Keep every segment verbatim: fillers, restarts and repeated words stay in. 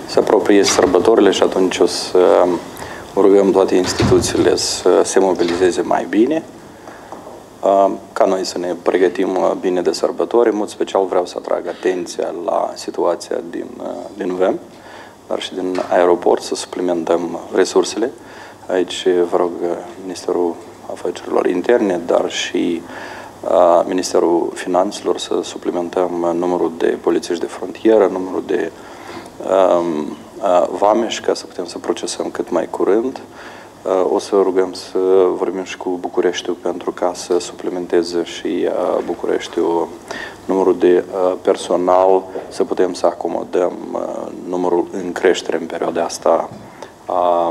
Se apropie sărbătorile și atunci o să rugăm toate instituțiile să se mobilizeze mai bine, ca noi să ne pregătim bine de sărbători. În mod special vreau să atrag atenția la situația din, din V E M, dar și din aeroport, să suplimentăm resursele. Aici vă rog Ministerul Afacerilor Interne, dar și uh, Ministerul Finanțelor să suplimentăm numărul de polițiști de frontieră, numărul de uh, uh, vameși, ca să putem să procesăm cât mai curând. Uh, o să rugăm să vorbim și cu Bucureștiul pentru ca să suplimenteze și uh, Bucureștiul numărul de uh, personal, să putem să acomodăm uh, numărul în creștere în perioada asta a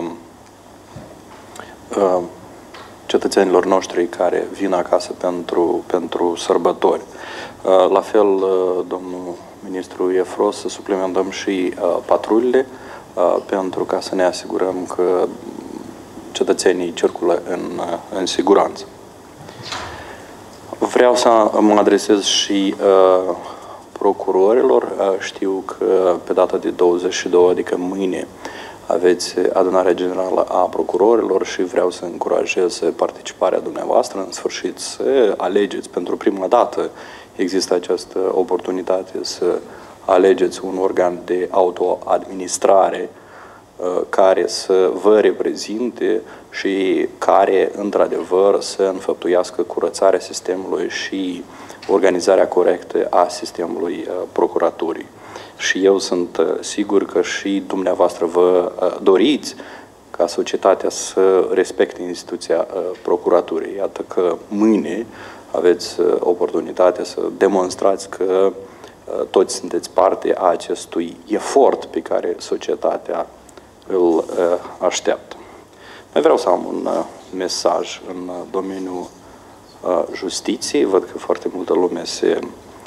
uh, cetățenilor noștri care vin acasă pentru, pentru sărbători. Uh, la fel, uh, domnul ministru e fros să suplimentăm și uh, patrulile uh, pentru ca să ne asigurăm că cetățenii circulă în, în siguranță. Vreau să mă adresez și uh, procurorilor. Uh, știu că pe data de douăzeci și doi, adică mâine, aveți adunarea generală a procurorilor și vreau să încurajez participarea dumneavoastră. În sfârșit să alegeți pentru prima dată. Există această oportunitate să alegeți un organ de autoadministrare care să vă reprezinte și care, într-adevăr, să înfăptuiască curățarea sistemului și organizarea corectă a sistemului procuraturii. Și eu sunt sigur că și dumneavoastră vă doriți ca societatea să respecte instituția procuraturii. Iată că mâine aveți oportunitatea să demonstrați că toți sunteți parte a acestui efort pe care societatea îl așteaptă. Mai vreau să am un mesaj în domeniul justiției. Văd că foarte multă lume se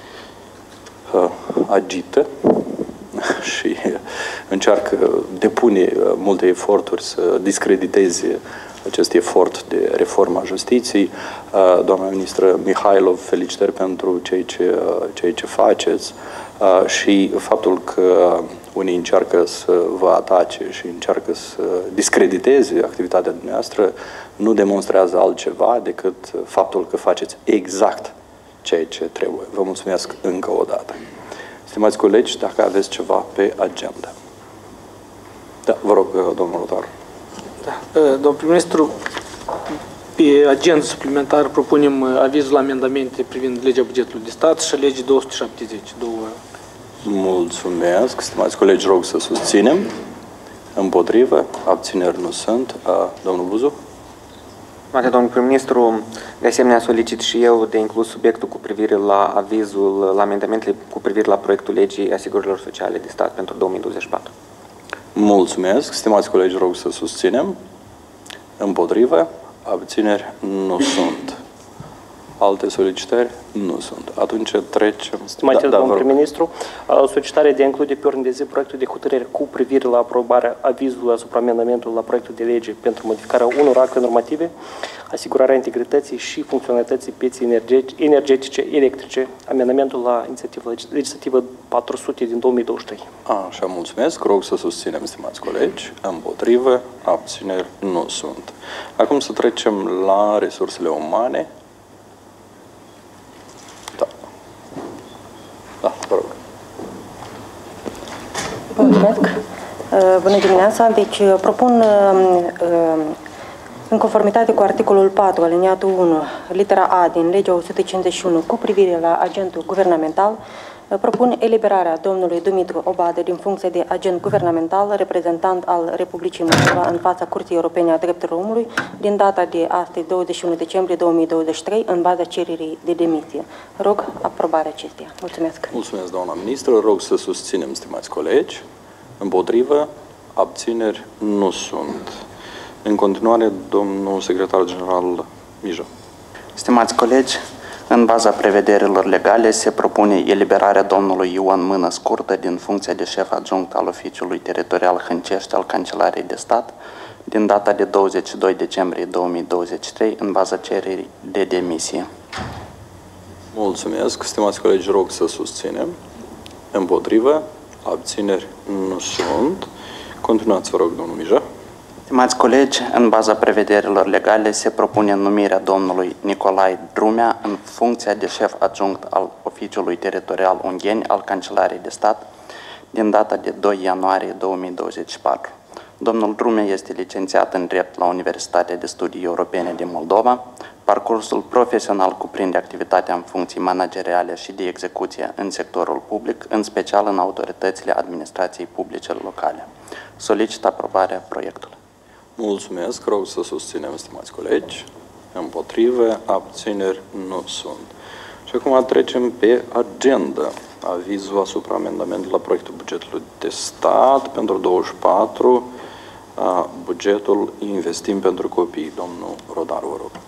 agită și încearcă, depune multe eforturi să discrediteze acest efort de reformă a justiției. Doamna ministră Mihailov, felicitări pentru ceea ce, ceea ce faceți și faptul că unii încearcă să vă atace și încearcă să discrediteze activitatea dumneavoastră nu demonstrează altceva decât faptul că faceți exact ceea ce trebuie. Vă mulțumesc încă o dată. Stimați colegi, dacă aveți ceva pe agenda. Da, vă rog, domnul Rotar. Da, domnul prim-ministru, pe agenda suplimentară propunem avizul la amendamente privind legea bugetului de stat și legea două sute șaptezeci. Două... Mulțumesc. Stimați colegi, rog să susținem. Împotrivă, abțineri nu sunt. Domnul Buzu? Mate, domnul prim-ministru, de asemenea solicit și eu de inclus subiectul cu privire la avizul, la amendamentele cu privire la proiectul legii asigurărilor sociale de stat pentru două mii douăzeci și patru. Mulțumesc. Stimați colegi, rog să susținem. Împotrivă, abțineri nu sunt. Alte solicitări? Nu sunt. Atunci trecem... Stimate da, domnul da, prim-ministru, solicitarea de a include pe ordine de zi proiectul de hotărâre cu privire la aprobarea avizului asupra amendamentului la proiectul de lege pentru modificarea unor acte normative, asigurarea integrității și funcționalității pieței energetice electrice, amendamentul la inițiativa legislativă patru sute din două mii douăzeci și trei. Așa, mulțumesc. Rog să susținem, stimați colegi. Împotrivă, abțineri nu sunt. Acum să trecem la resursele umane. Da, vă rog. Mulțumesc. Bună dimineața. Deci, propun, în conformitate cu articolul patru, aliniatul unu, litera A din legea o sută cincizeci și unu, cu privire la agentul guvernamental, propun eliberarea domnului Dumitru Obadă din funcție de agent guvernamental, reprezentant al Republicii Moldova în fața Curții Europene a Drepturilor Omului, din data de astăzi, douăzeci și unu decembrie două mii douăzeci și trei, în baza cererii de demisie. Rog aprobarea acesteia. Mulțumesc. Mulțumesc, doamna ministră. Rog să susținem, stimați colegi. Împotrivă, abțineri nu sunt. În continuare, domnul secretar general Mijă. Stimați colegi, în baza prevederilor legale se propune eliberarea domnului Ioan Mână Scurtă din funcția de șef adjunct al Oficiului Teritorial Hâncești al Cancelariei de Stat din data de douăzeci și doi decembrie două mii douăzeci și trei în baza cererii de demisie. Mulțumesc. Stimați colegi, rog să susținem. Împotrivă, abțineri nu sunt. Continuați, vă rog, domnul Mija. Stimați colegi, în baza prevederilor legale se propune numirea domnului Nicolae Drumea în funcția de șef adjunct al Oficiului Teritorial Ungheni al Cancelariei de Stat din data de doi ianuarie două mii douăzeci și patru. Domnul Drumea este licențiat în drept la Universitatea de Studii Europene din Moldova. Parcursul profesional cuprinde activitatea în funcții manageriale și de execuție în sectorul public, în special în autoritățile administrației publice locale. Solicit aprobarea proiectului. Mulțumesc, rog să susținem, stimați colegi. Împotrivă, abțineri nu sunt. Și acum trecem pe agenda. Avizul asupra amendamentului la proiectul bugetului de stat pentru douăzeci și patru, bugetul Investim pentru Copii. Domnul Rodaru, vă rog.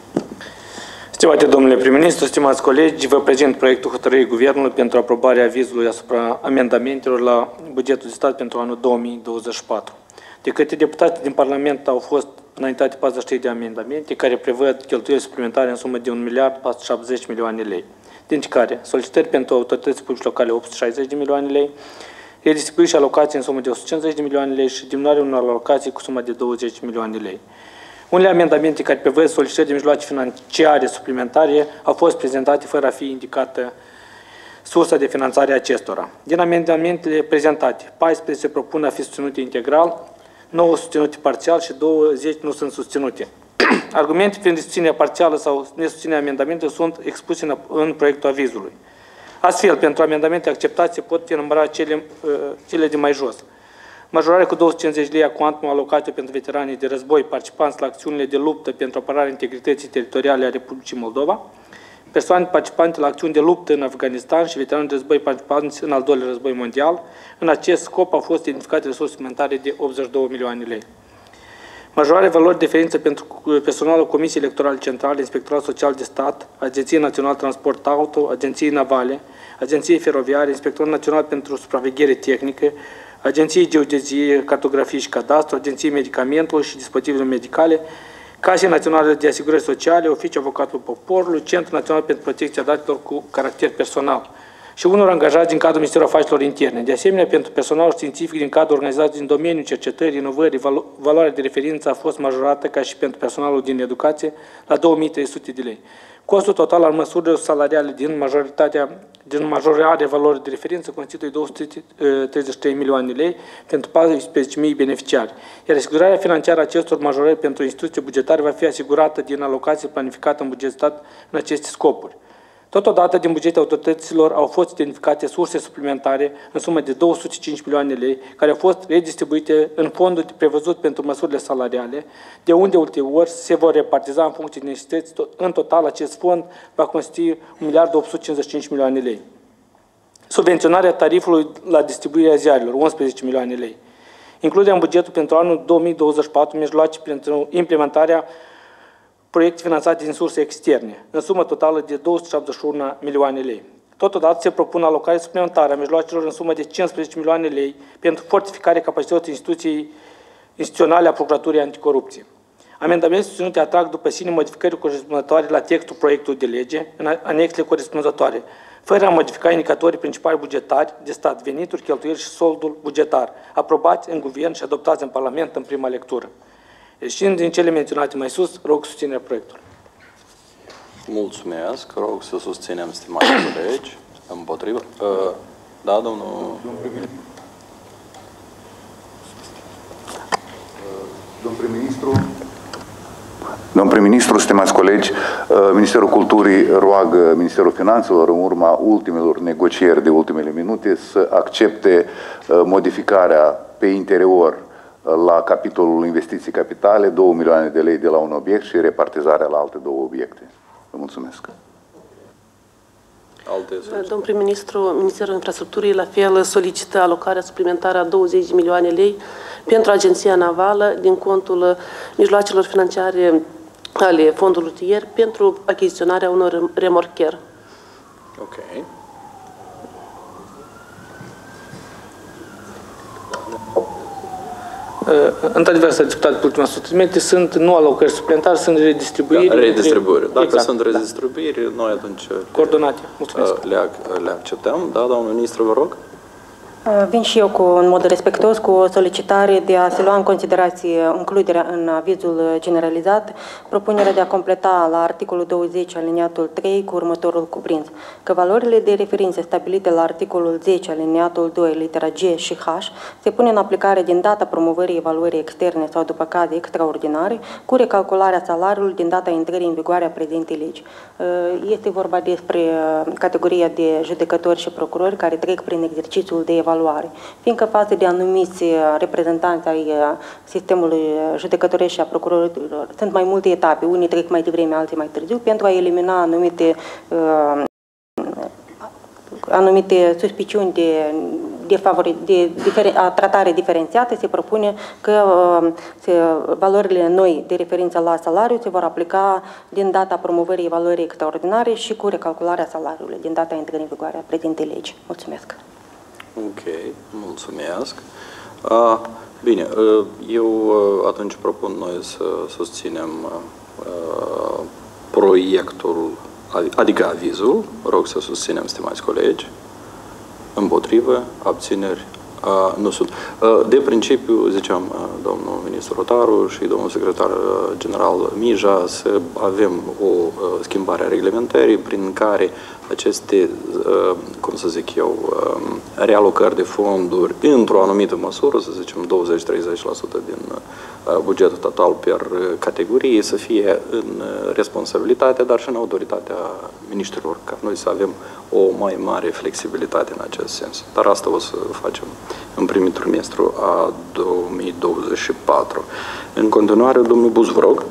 Stimate domnule prim-ministru, stimați colegi, vă prezint proiectul hotărârii Guvernului pentru aprobarea avizului asupra amendamentelor la bugetul de stat pentru anul două mii douăzeci și patru. De către deputații din Parlament au fost înaintate patruzeci și trei de amendamente care prevăd cheltuieli suplimentare în sumă de un miliard patru sute șaptezeci milioane de lei, dintre care solicitări pentru autorități publice locale opt sute șaizeci de milioane de lei, redistribuiri și alocații în sumă de o sută cincizeci de milioane de lei și diminuarea unor alocații cu sumă de douăzeci de milioane de lei. Unele amendamente care prevăd solicitări de mijloace financiare suplimentare au fost prezentate fără a fi indicată sursa de finanțare a acestora. Din amendamentele prezentate, paisprezece se propun a fi susținute integral, nouă susținute parțial și douăzeci nu sunt susținute. Argumente pentru susținerea parțială sau nesusținerea amendamentului sunt expuse în, în proiectul avizului. Astfel, pentru amendamente acceptate se pot enumera cele, cele de mai jos. Majorarea cu două sute cincizeci de lei a cuantumului alocat pentru veteranii de război participanți la acțiunile de luptă pentru apărarea integrității teritoriale a Republicii Moldova, persoane participante la acțiuni de luptă în Afganistan și veterani de război participanți în al doilea război mondial. În acest scop au fost identificate resurse suplimentare de optzeci și două milioane de lei. Majorarea valori de referință pentru personalul Comisiei Electorale Centrale, Inspectorat Social de Stat, Agenției Națională Transport Auto, Agenției Navale, Agenției Feroviare, Inspectorat Național pentru Supraveghere Tehnică, Agenției Geodezie, Cartografie și Cadastru, Agenției Medicamentelor și Dispozitivele Medicale, Casei Naționale de Asigurări Sociale, Oficiul Avocatului Poporului, Centrul Național pentru Protecția Datelor cu caracter personal și unor angajați din cadrul Ministerului Afacerilor Interne. De asemenea, pentru personalul științific din cadrul organizației din domeniul cercetării, inovării, valo valoarea de referință a fost majorată ca și pentru personalul din educație la două mii trei sute de lei. Costul total al măsurilor salariale din majoritatea din majorarea valorii de referință constituie două sute treizeci și trei milioane de lei pentru paisprezece mii beneficiari, iar asigurarea financiară a acestor majorări pentru instituții bugetare va fi asigurată din alocație planificată în buget stat în aceste scopuri. Totodată, din bugetul autorităților au fost identificate surse suplimentare în sumă de două sute cinci milioane de lei, care au fost redistribuite în fondul prevăzut pentru măsurile salariale, de unde ulterior se vor repartiza în funcție de necesități. În total, acest fond va constitui un miliard opt sute cincizeci și cinci milioane de lei. Subvenționarea tarifului la distribuirea ziarelor, unsprezece milioane de lei. Includem în bugetul pentru anul două mii douăzeci și patru mijloace pentru implementarea proiecte finanțate din surse externe, în sumă totală de două sute șaptezeci și unu milioane de lei. Totodată se propune alocarea suplimentară a mijloacelor în sumă de cincisprezece milioane de lei pentru fortificarea capacității instituției instituționale a Procuraturii Anticorupție. Amendamentele susținute atrag după sine modificări corespunzătoare la textul proiectului de lege, în anexele corespunzătoare, fără a modifica indicatorii principali bugetari de stat, venituri, cheltuieli și soldul bugetar, aprobați în Guvern și adoptați în Parlament în prima lectură. Ieșind din cele menționate mai sus, rog susținerea proiectului. Mulțumesc. Rog să susținem, stimați colegi. Împotrivă. Da, domnul... Domnul prim-ministru, domnul prim-ministru, stimați colegi, Ministerul Culturii roagă Ministerul Finanțelor, în urma ultimelor negocieri de ultimele minute, să accepte modificarea pe interior la capitolul investiții capitale, două milioane de lei de la un obiect și repartizarea la alte două obiecte. Vă mulțumesc. Domnul prim-ministru, Ministerul Infrastructurii la fel solicită alocarea suplimentară a douăzeci de milioane de lei pentru Agenția Navală din contul mijloacelor financiare ale fondului rutier pentru achiziționarea unor remorcheri. Ok. Într-adevăr, s-a discutat pe ultima suplimente, sunt nu alocări suplimentare, sunt redistribuiri. Da, redistribuiri. Dacă exact, sunt redistribuiri, da. Noi atunci coordonate. Mulțumesc. Le, le acceptăm. Da, domnul ministru, vă rog. Vin și eu cu, în mod respectuos cu o solicitare de a se lua în considerație includerea în avizul generalizat, propunerea de a completa la articolul douăzeci aliniatul trei cu următorul cuprins, că valorile de referință stabilite la articolul zece aliniatul doi litera G și H se pune în aplicare din data promovării evaluării externe sau după caze extraordinare cu recalcularea salariului din data intrării în vigoare a prezentei legi. Este vorba despre categoria de judecători și procurori care trec prin exercițiul de evaluare. Fiindcă față de anumiți reprezentanți ai sistemului judecătoresc și a procurorilor sunt mai multe etape, unii trec mai devreme, alții mai târziu, pentru a elimina anumite, uh, anumite suspiciuni de, de, favori, de diferen, a tratare diferențiată, se propune că uh, se, valorile noi de referință la salariu se vor aplica din data promovării evaluării extraordinare și cu recalcularea salariului din data intrării în vigoare a prezentei legi. Mulțumesc! Ok, mulțumesc. Uh, bine, uh, eu uh, atunci propun noi să susținem uh, proiectul, adică avizul. Rog să susținem, stimați colegi. Împotrivă, abțineri, uh, nu sunt. Uh, de principiu, ziceam, uh, domnul ministru Rotaru și domnul secretar general Mija, să avem o uh, schimbare a reglementării prin care aceste, cum să zic eu, realocări de fonduri într-o anumită măsură, să zicem douăzeci la treizeci la sută din bugetul total per categorie, să fie în responsabilitatea, dar și în autoritatea miniștrilor, ca noi să avem o mai mare flexibilitate în acest sens. Dar asta o să facem în primul trimestru a două mii douăzeci și patru. În continuare, domnul Buz, vă rog.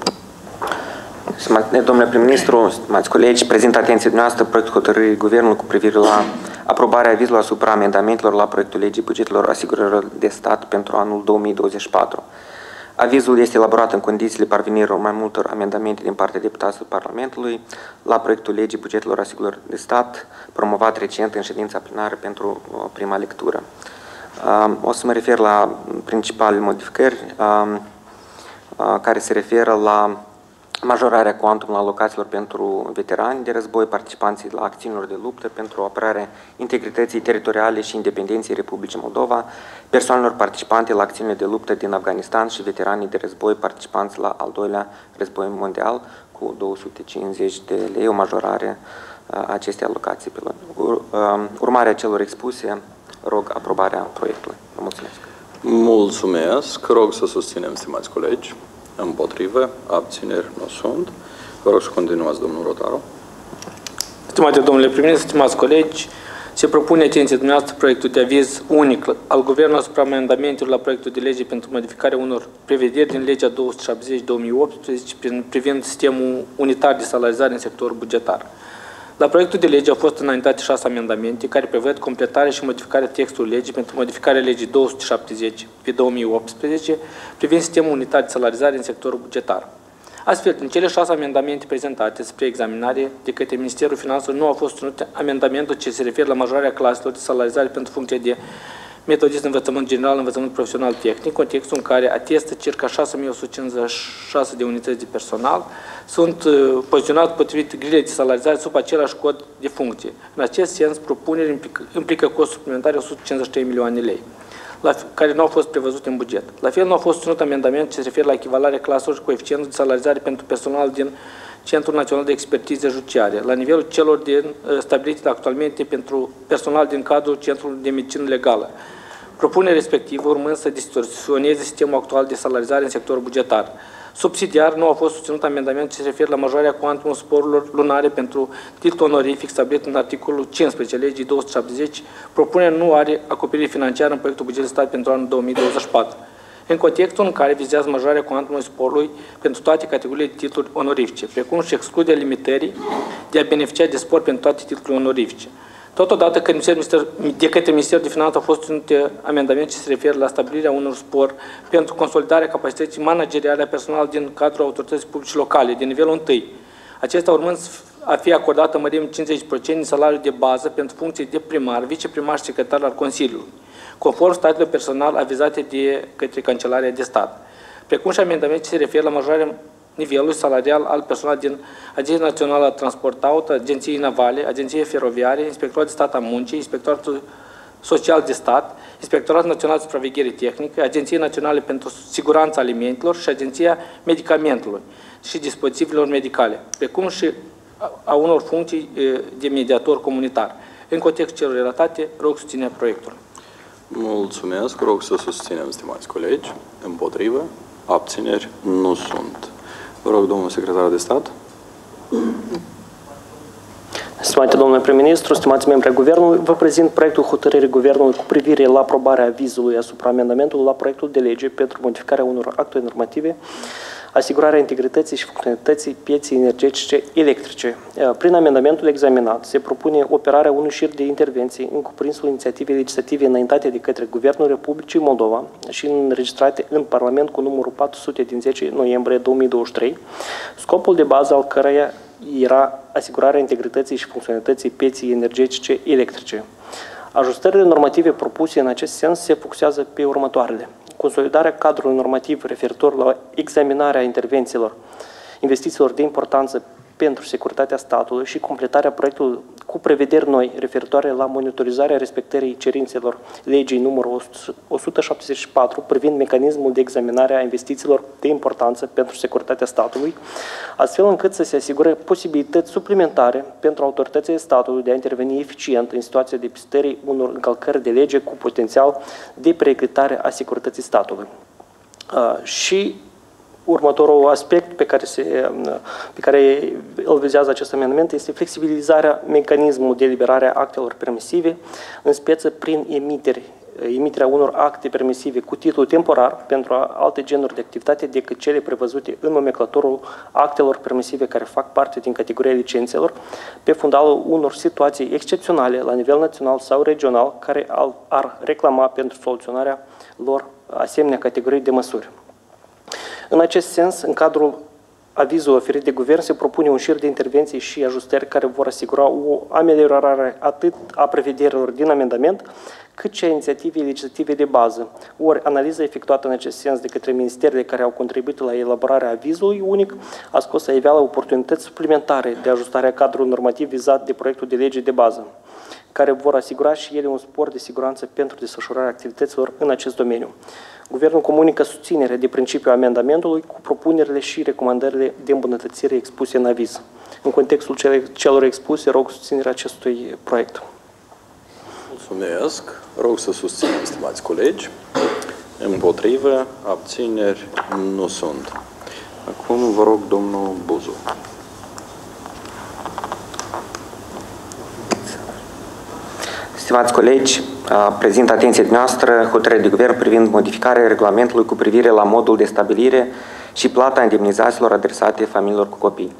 Domnule prim-ministru, stimați colegi, prezint atenției dumneavoastră proiectul hotărârii Guvernului cu privire la aprobarea avizului asupra amendamentelor la proiectul legii bugetelor asigurărilor de stat pentru anul două mii douăzeci și patru. Avizul este elaborat în condițiile parvenirii mai multor amendamente din partea deputaților Parlamentului la proiectul legii bugetelor asigurărilor de stat, promovat recent în ședința plenară pentru prima lectură. O să mă refer la principalele modificări care se referă la majorarea cuantumului alocațiilor pentru veterani de război, participanții la acțiunilor de luptă pentru apărarea integrității teritoriale și independenței Republicii Moldova, persoanelor participante la acțiunile de luptă din Afganistan și veteranii de război participanți la al doilea război mondial cu două sute cincizeci de lei, o majorare a acestei alocații. Pe urmarea celor expuse, rog aprobarea proiectului. Vă mulțumesc. Mulțumesc. Rog să susținem, stimați colegi. Împotrivă, abțineri nu sunt. Vă rog să continuați, domnul Rotaru. Stimate domnule prim-ministru, stimați colegi, se propune atenție dumneavoastră proiectul de aviz unic al Guvernului asupra amendamentelor la proiectul de lege pentru modificarea unor prevederi din legea două sute șaptezeci două mii optsprezece privind sistemul unitar de salarizare în sectorul bugetar. La proiectul de lege au fost înaintate șase amendamente care prevăd completarea și modificarea textului legii pentru modificarea legii două sute șaptezeci pe două mii optsprezece privind sistemul unitar de salarizare în sectorul bugetar. Astfel, din cele șase amendamente prezentate spre examinare de către Ministerul Finanțelor nu a fost ținut amendamentul ce se referă la majorarea claselor de salarizare pentru funcție de metodist învățământ general, învățământ profesional tehnic, contextul în care atestă circa șase mii o sută cincizeci și șase de unități de personal sunt uh, poziționați potrivit grilei de salarizare sub același cod de funcție. În acest sens, propunerea implică, implică costuri suplimentare o sută cincizeci și trei milioane lei, la, care nu au fost prevăzute în buget. La fel, nu a fost ținut amendament ce se referă la echivalarea claselor și coeficientul de salarizare pentru personal din Centrul Național de Expertize Judiciare, la nivelul celor din, stabilite actualmente pentru personal din cadrul Centrului de Medicină Legală. Propunerea respectivă urmând să distorsioneze sistemul actual de salarizare în sectorul bugetar. Subsidiar, nu a fost susținut amendament ce se referă la majorarea cuantumului sporurilor lunare pentru titlul onorific stabilit în articolul cincisprezece legii două sute șaptezeci. Propunerea nu are acoperire financiară în proiectul buget de stat pentru anul două mii douăzeci și patru. În contextul în care vizează majorarea cuantumului sporului pentru toate categoriile de titluri onorifice, precum și excluderea limitării de a beneficia de spor pentru toate titlurile onorifice. Totodată, că de către Ministerul de Finanțe au fost ținute amendamente ce se referă la stabilirea unor spor pentru consolidarea capacității manageriale a personalului din cadrul autorității publice locale, de nivelul întâi. Acesta urmând a fi acordată în mărime cincizeci la sută din salariul de bază pentru funcții de primar, viceprimar și secretar al Consiliului, conform statelor personal avizate de către Cancelarea de Stat, precum și amendamente ce se referă la majorarea nivelului salarial al personalului din Agenția Națională a Transport Auto, Agenției Navale, Agenției Feroviare, Inspectoratul de Stat a Muncii, Inspectoratul Social de Stat, Inspectoratul Național de Supraveghere Tehnică, Agenția Națională pentru Siguranța Alimentelor și Agenția Medicamentelor și Dispozitivelor Medicale, precum și a unor funcții de mediator comunitar. În contextul celor relatate, rog susținerea proiectului. Mulțumesc, rog să susținem, stimați colegi. Împotrivă, abțineri nu sunt. Vă rog, domnul secretar de stat. Stimate domnule prim-ministru, stimați membri ai Guvernului, vă prezint proiectul hotărârii Guvernului cu privire la aprobarea avizului asupra amendamentului la proiectul de lege pentru modificarea unor acte normative, asigurarea integrității și funcționalității pieței energetice electrice. Prin amendamentul examinat se propune operarea unui șir de intervenții în cuprinsul inițiativei legislative înaintate de către Guvernul Republicii Moldova și înregistrate în Parlament cu numărul patru sute din zece noiembrie două mii douăzeci și trei, scopul de bază al căreia era asigurarea integrității și funcționalității pieței energetice electrice. Ajustările normative propuse în acest sens se focusează pe următoarele: consolidarea cadrului normativ referitor la examinarea intervențiilor, investițiilor de importanță pentru securitatea statului și completarea proiectului cu prevederi noi referitoare la monitorizarea respectării cerințelor legii numărul o sută șaptezeci și patru privind mecanismul de examinare a investițiilor de importanță pentru securitatea statului, astfel încât să se asigure posibilități suplimentare pentru autoritățile statului de a interveni eficient în situația depistării unor încălcări de lege cu potențial de periclitare a securității statului. Uh, și următorul aspect pe care, se, pe care îl vizează acest amendament este flexibilizarea mecanismului de eliberare a actelor permisive, în speță prin emiteri, emiterea unor acte permisive cu titlu temporar pentru alte genuri de activitate decât cele prevăzute în nomenclatorul actelor permisive care fac parte din categoria licențelor, pe fundalul unor situații excepționale la nivel național sau regional care ar reclama pentru soluționarea lor asemenea categorii de măsuri. În acest sens, în cadrul avizului oferit de Guvern, se propune un șir de intervenții și ajustări care vor asigura o ameliorare atât a prevederilor din amendament, cât și a inițiativei legislative de bază. Ori, analiza efectuată în acest sens de către ministerele care au contribuit la elaborarea avizului unic a scos la iveală oportunități suplimentare de ajustare a cadrului normativ vizat de proiectul de lege de bază, care vor asigura și ele un spor de siguranță pentru desfășurarea activităților în acest domeniu. Guvernul comunică susținere de principiu a amendamentului cu propunerile și recomandările de îmbunătățire expuse în aviz. În contextul celor expuse, rog susținerea acestui proiect. Mulțumesc. Rog să susținem, stimați colegi. Împotrivă, abțineri nu sunt. Acum vă rog, domnul Buzu. Stimați colegi, prezint atenției noastră hotărârea de Guvern privind modificarea regulamentului cu privire la modul de stabilire și plata indemnizațiilor adresate familiilor cu copii.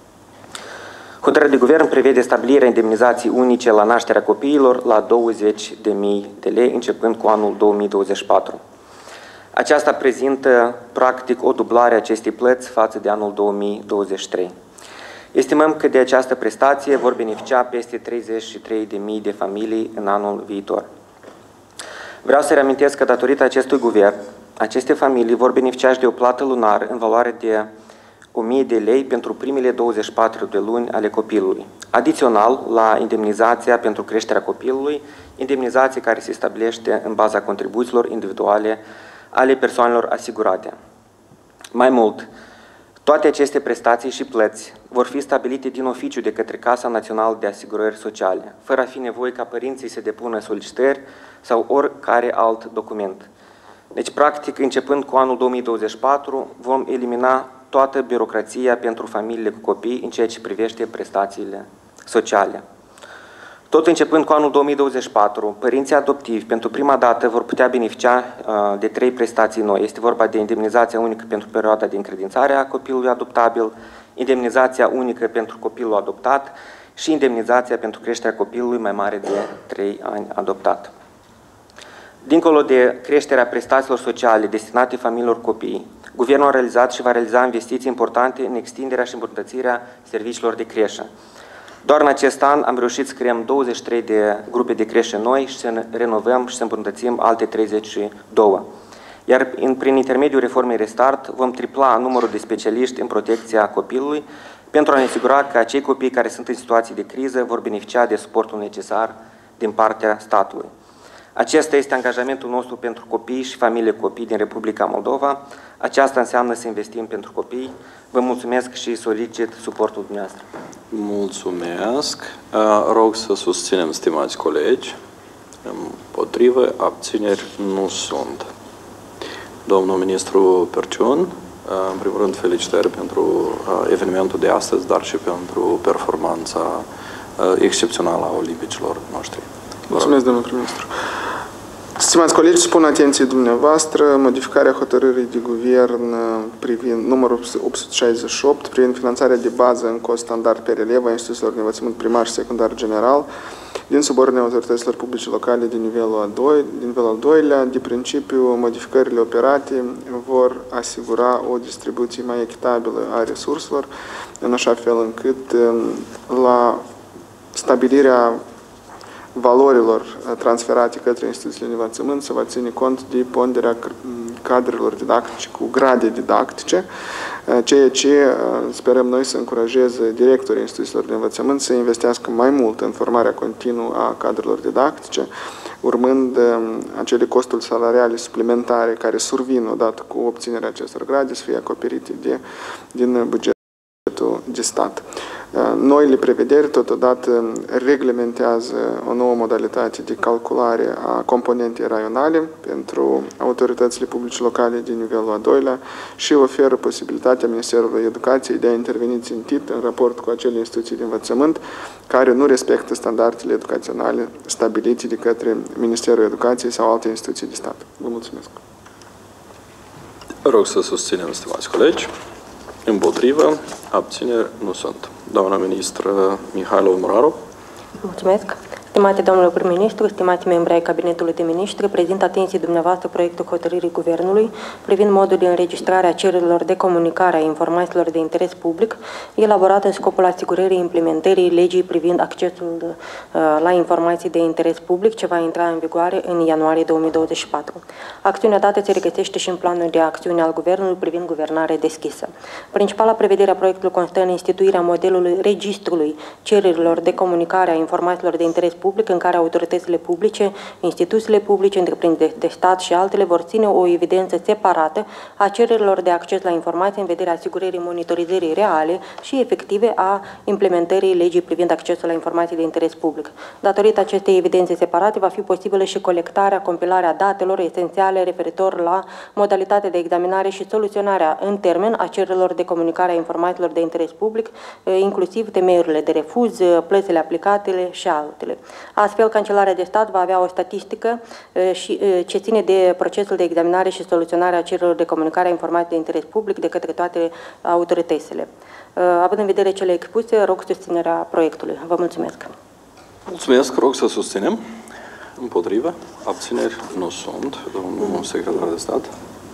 Hotărârea de Guvern prevede stabilirea indemnizației unice la nașterea copiilor la douăzeci de mii de lei, începând cu anul două mii douăzeci și patru. Aceasta prezintă, practic, o dublare a acestei plăți față de anul două mii douăzeci și trei. Estimăm că de această prestație vor beneficia peste treizeci și trei de mii de familii în anul viitor. Vreau să reamintesc că datorită acestui guvern, aceste familii vor beneficia și de o plată lunară în valoare de o mie de lei pentru primele douăzeci și patru de luni ale copilului. Adițional la indemnizația pentru creșterea copilului, indemnizație care se stabilește în baza contribuțiilor individuale ale persoanelor asigurate. Mai mult, toate aceste prestații și plăți vor fi stabilite din oficiu de către Casa Națională de Asigurări Sociale, fără a fi nevoie ca părinții să depună solicitări sau oricare alt document. Deci, practic, începând cu anul două mii douăzeci și patru, vom elimina toată birocrația pentru familiile cu copii în ceea ce privește prestațiile sociale. Tot începând cu anul două mii douăzeci și patru, părinții adoptivi pentru prima dată vor putea beneficia uh, de trei prestații noi. Este vorba de indemnizația unică pentru perioada de încredințare a copilului adoptabil, indemnizația unică pentru copilul adoptat și indemnizația pentru creșterea copilului mai mare de trei ani adoptat. Dincolo de creșterea prestațiilor sociale destinate familiilor copii, Guvernul a realizat și va realiza investiții importante în extinderea și îmbunătățirea serviciilor de creșă. Doar în acest an am reușit să creăm douăzeci și trei de grupe de creșă noi și să renovăm și să îmbunătățim alte treizeci și doi. Iar prin intermediul reformei Restart vom tripla numărul de specialiști în protecția copilului pentru a ne asigura că acei copii care sunt în situații de criză vor beneficia de suportul necesar din partea statului. Acesta este angajamentul nostru pentru copii și familiile copii din Republica Moldova. Aceasta înseamnă să investim pentru copii. Vă mulțumesc și solicit suportul dumneavoastră. Mulțumesc. Rog să susținem, stimați colegi. Împotrivă, abțineri nu sunt. Domnul ministru Perciun, în primul rând felicitări pentru evenimentul de astăzi, dar și pentru performanța excepțională a olimpicilor noștri. Mulțumesc, domnul prim-ministru. Stimați colegi, spun atenției dumneavoastră modificarea hotărârii de guvern privind numărul opt sute șaizeci și opt privind finanțarea de bază în cost standard per elev a instituțiilor de învățământ primar și secundar general din subordinea autorităților publice locale din nivelul al doilea. Din nivelul al doilea, de principiu, modificările operate vor asigura o distribuție mai echitabilă a resurselor, în așa fel încât la stabilirea valorilor transferate către instituțiile de învățământ se va ține cont de ponderea cadrelor didactice cu grade didactice, ceea ce sperăm noi să încurajeze directorii instituțiilor de învățământ să investească mai mult în formarea continuă a cadrelor didactice, urmând acele costuri salariale suplimentare care survin odată cu obținerea acestor grade să fie acoperite de, din bugetul de stat. Noile prevederi totodată reglementează o nouă modalitate de calculare a componentei raionale pentru autoritățile publice locale din nivelul al doilea și oferă posibilitatea Ministerului Educației de a interveni țintit în raport cu acele instituții de învățământ care nu respectă standardele educaționale stabilite de către Ministerul Educației sau alte instituții de stat. Vă mulțumesc. Rog să susținem, stimați colegi. Împotrivă, abțineri nu sunt. Doamna ministră Mihailova Moraru. Mulțumesc. Stimate domnule prim-ministru, stimați membri ai Cabinetului de Ministri, prezint atenției dumneavoastră proiectul hotărârii Guvernului privind modul de înregistrare a cererilor de comunicare a informațiilor de interes public, elaborat în scopul asigurării implementării legii privind accesul uh, la informații de interes public, ce va intra în vigoare în ianuarie două mii douăzeci și patru. Acțiunea dată se regăsește și în planul de acțiune al Guvernului privind guvernare deschisă. Principala prevedere a proiectului constă în instituirea modelului registrului cererilor de comunicare a informațiilor de interes public, în care autoritățile publice, instituțiile publice, întreprinderi de stat și altele vor ține o evidență separată a cererilor de acces la informații în vederea asigurării monitorizării reale și efective a implementării legii privind accesul la informații de interes public. Datorită acestei evidențe separate, va fi posibilă și colectarea, compilarea datelor esențiale referitor la modalitatea de examinare și soluționarea în termen a cererilor de comunicare a informațiilor de interes public, inclusiv temeiurile de refuz, plățile aplicate și altele. Astfel, Cancelarea de Stat va avea o statistică și, ce ține de procesul de examinare și soluționare a cererilor de comunicare a informației de interes public de către toate autoritățile. Având în vedere cele expuse, rog susținerea proiectului. Vă mulțumesc. Mulțumesc. Rog să susținem. Împotrivă. Abțineri nu sunt. Domnul secretar de stat.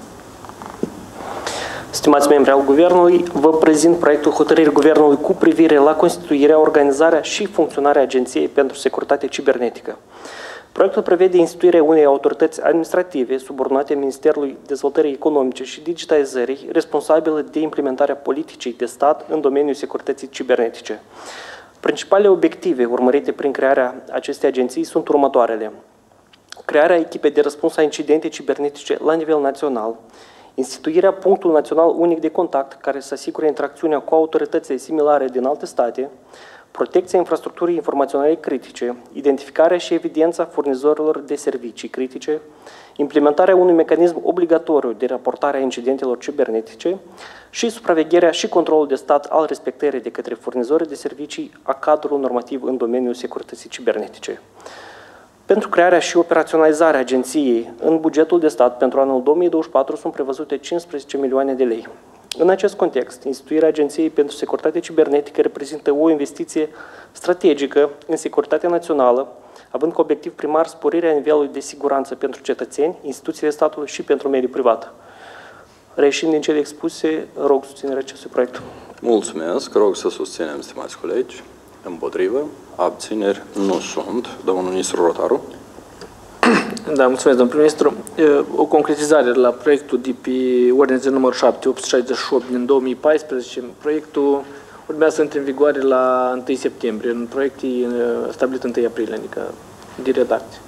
Stimați membri al Guvernului, vă prezint proiectul hotărârii Guvernului cu privire la constituirea, organizarea și funcționarea Agenției pentru Securitate Cibernetică. Proiectul prevede instituirea unei autorități administrative subordonate Ministerului Dezvoltării Economice și Digitalizării, responsabile de implementarea politicii de stat în domeniul securității cibernetice. Principalele obiective urmărite prin crearea acestei agenții sunt următoarele: crearea echipei de răspuns la incidente cibernetice la nivel național, instituirea punctului național unic de contact care să asigure interacțiunea cu autoritățile similare din alte state, protecția infrastructurii informaționale critice, identificarea și evidența furnizorilor de servicii critice, implementarea unui mecanism obligatoriu de raportare a incidentelor cibernetice și supravegherea și controlul de stat al respectării de către furnizorii de servicii a cadrului normativ în domeniul securității cibernetice. Pentru crearea și operaționalizarea agenției, în bugetul de stat pentru anul două mii douăzeci și patru sunt prevăzute cincisprezece milioane de lei. În acest context, instituirea Agenției pentru Securitate Cibernetică reprezintă o investiție strategică în securitatea națională, având ca obiectiv primar sporirea nivelului de siguranță pentru cetățeni, instituțiile statului și pentru mediul privat. Reieșind din cele expuse, rog susținerea acestui proiect. Mulțumesc. Rog să susținem, stimați colegi. Împotrivă. Abțineri nu sunt. Domnul ministru Rotaru. Da, mulțumesc, domnul prim-ministru. O concretizare la proiectul de pe ordine de numărul șapte, opt sute șaizeci și opt din două mii paisprezece. Proiectul urmează să intre în vigoare la întâi septembrie. În proiect e stabilit întâi aprilie, adică de redacție.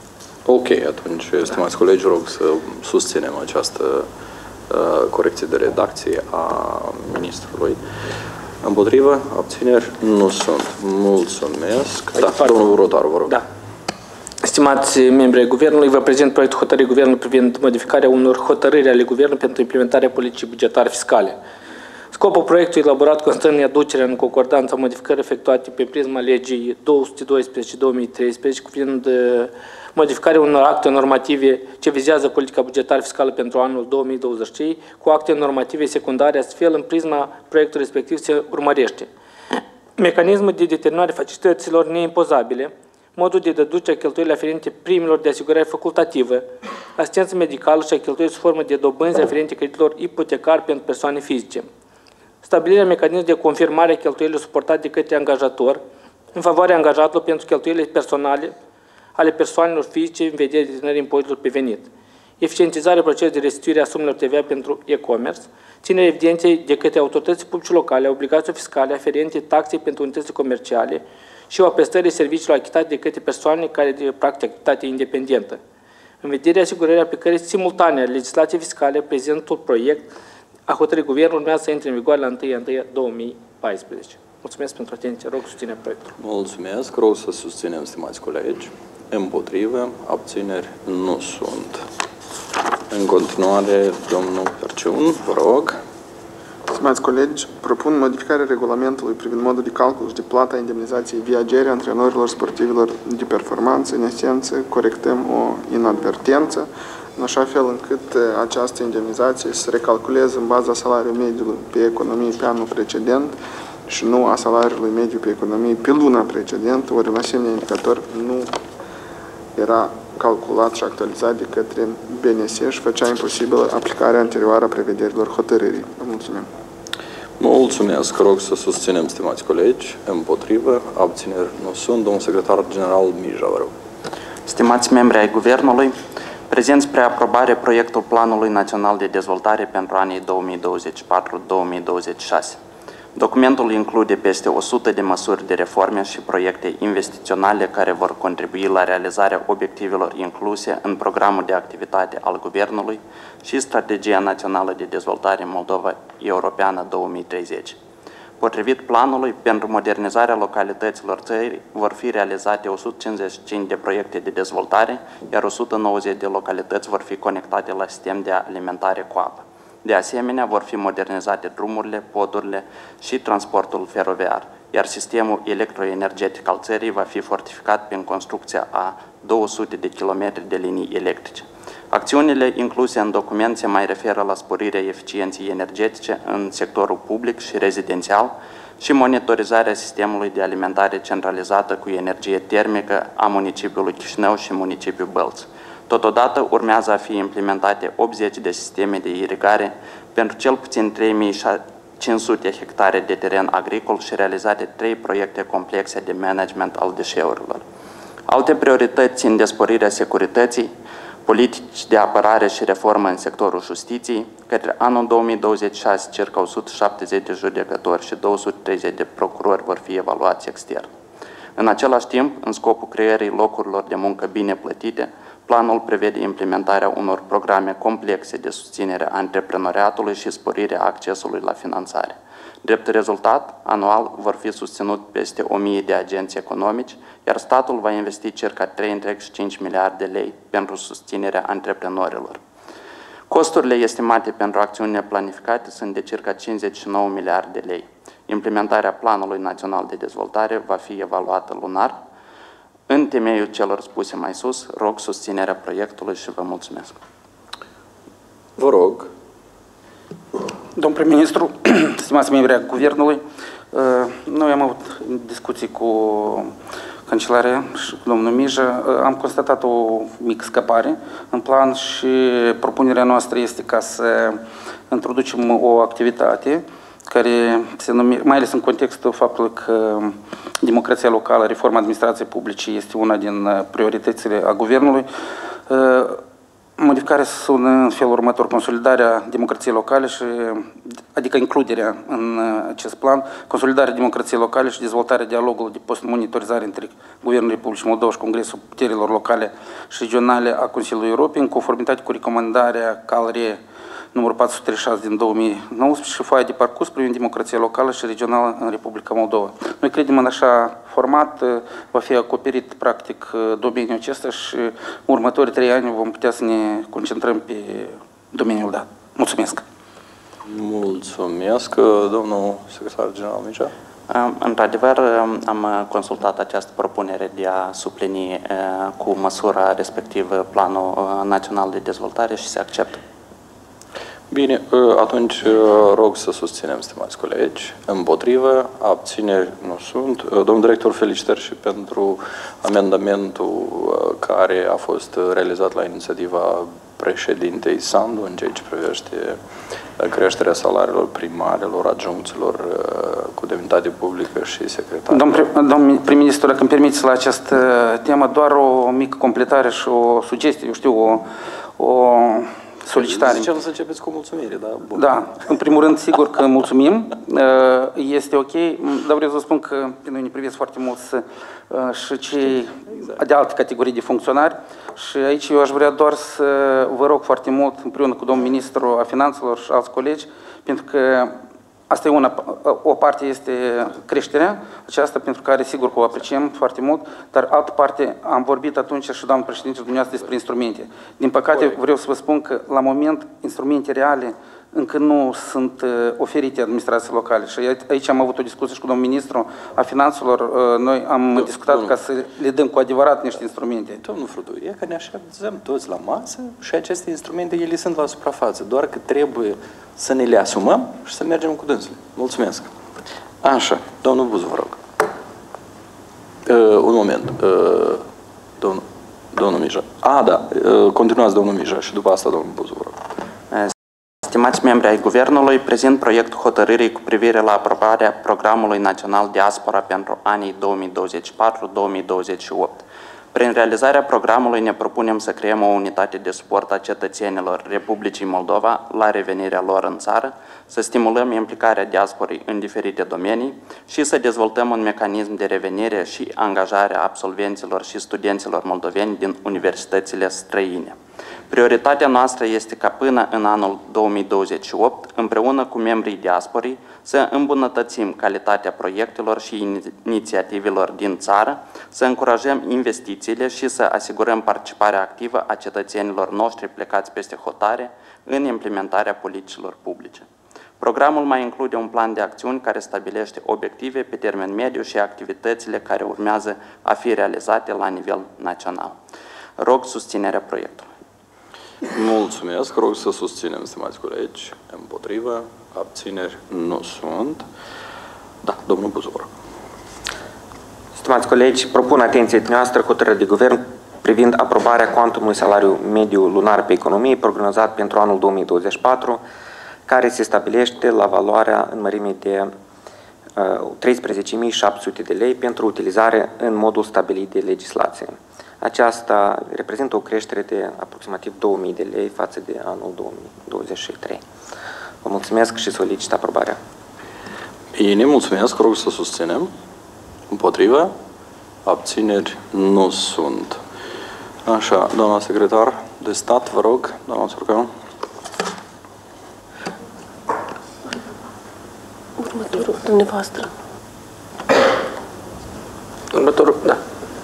Ok, atunci, stimați colegi, rog să susținem această uh, corecție de redacție a ministrului. Împotrivă, abțineri, nu sunt. Mulțumesc. Da, domnul Rotaru, vă rog. Da. Stimați membri ai Guvernului, vă prezint proiectul hotărârii Guvernului privind modificarea unor hotărâri ale Guvernului pentru implementarea politicii bugetare fiscale. Scopul proiectului elaborat constă în aducerea în concordanță a modificării efectuate pe prisma legii două sute doisprezece două mii treisprezece, cuprind modificarea unor acte normative ce vizează politica bugetară fiscală pentru anul două mii douăzeci și trei cu acte normative secundare, astfel în prisma proiectului respectiv se urmărește mecanismul de determinare facilităților neimpozabile, modul de deducere a cheltuielilor aferente primilor de asigurare facultativă, asistență medicală și a cheltuielilor sub formă de dobânzi aferente creditelor ipotecari pentru persoane fizice, stabilirea mecanismului de confirmare a cheltuielilor suportate de către angajator în favoarea angajatelor pentru cheltuielile personale ale persoanelor fizice în vederea determinării impozitelor pe venit, eficientizarea procesului de restituire a sumelor T V A pentru e-commerce, ținerea evidenței de către autorități publice locale a obligațiilor fiscale aferente taxei pentru unități comerciale și o prestării serviciilor achitate de către persoane care de practică activitate independentă. În vederea asigurării aplicării simultane a legislației fiscale, prezentul proiect a hotărârii Guvernului urmează să intre în vigoare la întâi ianuarie două mii paisprezece. Mulțumesc pentru atenție. Rog, susține proiectul. Mulțumesc. Rog să susținem, stimați colegi. Împotrivă, abțineri nu sunt. În continuare, domnul Perciun, vă rog. Stimați colegi, propun modificarea regulamentului privind modul de calcul și de plata indemnizației viagere antrenorilor sportivilor de performanță. În esență, corectăm o inadvertență, în așa fel încât această indemnizație să recalculeze în baza salariului mediu pe economie pe anul precedent și nu a salariului mediu pe economie pe luna precedentă, ori un asemenea indicator nu era calculat și actualizat de către B N S și făcea imposibilă aplicarea anterioară a prevederilor hotărârii. Vă mulțumim. Mulțumesc. Rog să susținem, stimați colegi. Împotrivă, abțineri nu sunt. Domnul secretar general Mija, vă rog. Stimați membri ai Guvernului, prezent spre aprobare proiectul Planului Național de Dezvoltare pentru anii două mii douăzeci și patru două mii douăzeci și șase. Documentul include peste o sută de măsuri de reforme și proiecte investiționale care vor contribui la realizarea obiectivelor incluse în programul de activitate al Guvernului și Strategia Națională de Dezvoltare Moldova Europeană două mii treizeci. Potrivit planului, pentru modernizarea localităților țării vor fi realizate o sută cincizeci și cinci de proiecte de dezvoltare, iar o sută nouăzeci de localități vor fi conectate la sistem de alimentare cu apă. De asemenea, vor fi modernizate drumurile, podurile și transportul feroviar, iar sistemul electroenergetic al țării va fi fortificat prin construcția a două sute de kilometri de linii electrice. Acțiunile incluse în document se mai referă la sporirea eficienței energetice în sectorul public și rezidențial și monitorizarea sistemului de alimentare centralizată cu energie termică a municipiului Chișinău și municipiul Bălți. Totodată urmează a fi implementate optzeci de sisteme de irigare pentru cel puțin trei mii cinci sute hectare de teren agricol și realizate trei proiecte complexe de management al deșeurilor. Alte priorități țin de sporirea securității, politici de apărare și reformă în sectorul justiției. Către anul două mii douăzeci și șase, circa o sută șaptezeci de judecători și două sute treizeci de procurori vor fi evaluați extern. În același timp, în scopul creării locurilor de muncă bine plătite, planul prevede implementarea unor programe complexe de susținere a antreprenoriatului și sporirea accesului la finanțare. Drept rezultat, anual vor fi susținut peste o mie de agenți economici, iar statul va investi circa trei virgulă cinci miliarde de lei pentru susținerea antreprenorilor. Costurile estimate pentru acțiunile planificate sunt de circa cincizeci și nouă miliarde de lei. Implementarea Planului Național de Dezvoltare va fi evaluată lunar. În temeiul celor spuse mai sus, rog susținerea proiectului și vă mulțumesc. Vă rog. Domnul prim-ministru, stimați membri ai Guvernului, noi am avut discuții cu Cancelarea și cu domnul Mija. Am constatat o mică scăpare în plan și propunerea noastră este ca să introducem o activitate care se numește, mai ales în contextul faptului că democrația locală, reforma administrației publice este una din prioritățile a Guvernului. Modificarea sună în felul următor: consolidarea democrației locale, și, adică includerea în acest plan, consolidarea democrației locale și dezvoltarea dialogului de post-monitorizare între Guvernul Republicii Moldova și Congresul Puterilor Locale și Regionale a Consiliului Europei, în conformitate cu recomandarea C A L R E numărul patru sute treizeci și șase din două mii nouăsprezece și foaia de parcurs privind democrația locală și regională în Republica Moldova. Noi credem în așa format va fi acoperit practic domeniul acesta și în următorii trei ani vom putea să ne concentrăm pe domeniul dat. Mulțumesc! Mulțumesc, domnul secretar general Mijă. Într-adevăr, am consultat această propunere de a suplini cu măsura respectivă Planul Național de Dezvoltare și se acceptă. Bine, atunci rog să susținem, stimați colegi. Împotrivă, abțineri nu sunt. Domnul director, felicitări și pentru amendamentul care a fost realizat la inițiativa președintei Sandu în ceea ce privește creșterea salariilor primarilor, adjuncților cu demnitate publică și secretari. Domnul prim-ministru, dacă îmi permiteți la această temă, doar o mică completare și o sugestie, eu știu, o, o solicitare. Zicem să începeți cu mulțumire, da? Bun. Da, în primul rând, sigur că mulțumim, este ok, dar vreau să spun că pe noi ne privesc foarte mulți și cei de alte categorii de funcționari și aici eu aș vrea doar să vă rog foarte mult, împreună cu domnul ministru a finanțelor și alți colegi, pentru că asta e una, o parte este creșterea aceasta, pentru care sigur că o apreciem foarte mult, dar altă parte am vorbit atunci și doamnă președinte dumneavoastră despre instrumente. Din păcate vreau să vă spun că la moment instrumente reale încă nu sunt oferite administrației locale și aici am avut o discuție și cu domnul ministru a finanțelor, noi am Domn, discutat domnul, ca să le dăm cu adevărat niște instrumente. Domnul Frudu, e că ne așezăm toți la masă și aceste instrumente, ele sunt la suprafață, doar că trebuie să ne le asumăm și să mergem cu dânsele. Mulțumesc. Așa, domnul Buzu, vă rog. Uh, un moment. Uh, domnul, domnul Mijă. A, da, uh, continuați domnul Mijă și după asta domnul Buzu, vă rog. Stimați membri ai Guvernului, prezint proiectul hotărârii cu privire la aprobarea Programului Național Diaspora pentru anii două mii douăzeci și patru două mii douăzeci și opt. Prin realizarea programului ne propunem să creăm o unitate de suport a cetățenilor Republicii Moldova la revenirea lor în țară, să stimulăm implicarea diasporii în diferite domenii și să dezvoltăm un mecanism de revenire și angajare a absolvenților și studenților moldoveni din universitățile străine. Prioritatea noastră este ca până în anul două mii douăzeci și opt, împreună cu membrii diasporii, să îmbunătățim calitatea proiectelor și inițiativelor din țară, să încurajăm investițiile și să asigurăm participarea activă a cetățenilor noștri plecați peste hotare în implementarea politicilor publice. Programul mai include un plan de acțiuni care stabilește obiective pe termen mediu și activitățile care urmează a fi realizate la nivel național. Rog susținerea proiectului. Mulțumesc. Rog să susținem, stimați colegi. Împotrivă. Abțineri nu sunt. Da, domnul Buzor. Stimați colegi, propun atenției noastră hotărârea de guvern privind aprobarea cuantumului salariu mediu lunar pe economie prognozat pentru anul două mii douăzeci și patru, care se stabilește la valoarea în mărime de uh, treisprezece mii șapte sute de lei pentru utilizare în modul stabilit de legislație. Aceasta reprezintă o creștere de aproximativ două mii de lei față de anul două mii douăzeci și trei. Vă mulțumesc și solicit aprobarea. Bine, mulțumesc. Rog să susținem. Împotrivă. Abțineri nu sunt. Așa, doamna secretar de stat, vă rog, doamna Țurcău. Următorul, dumneavoastră. Următorul, da.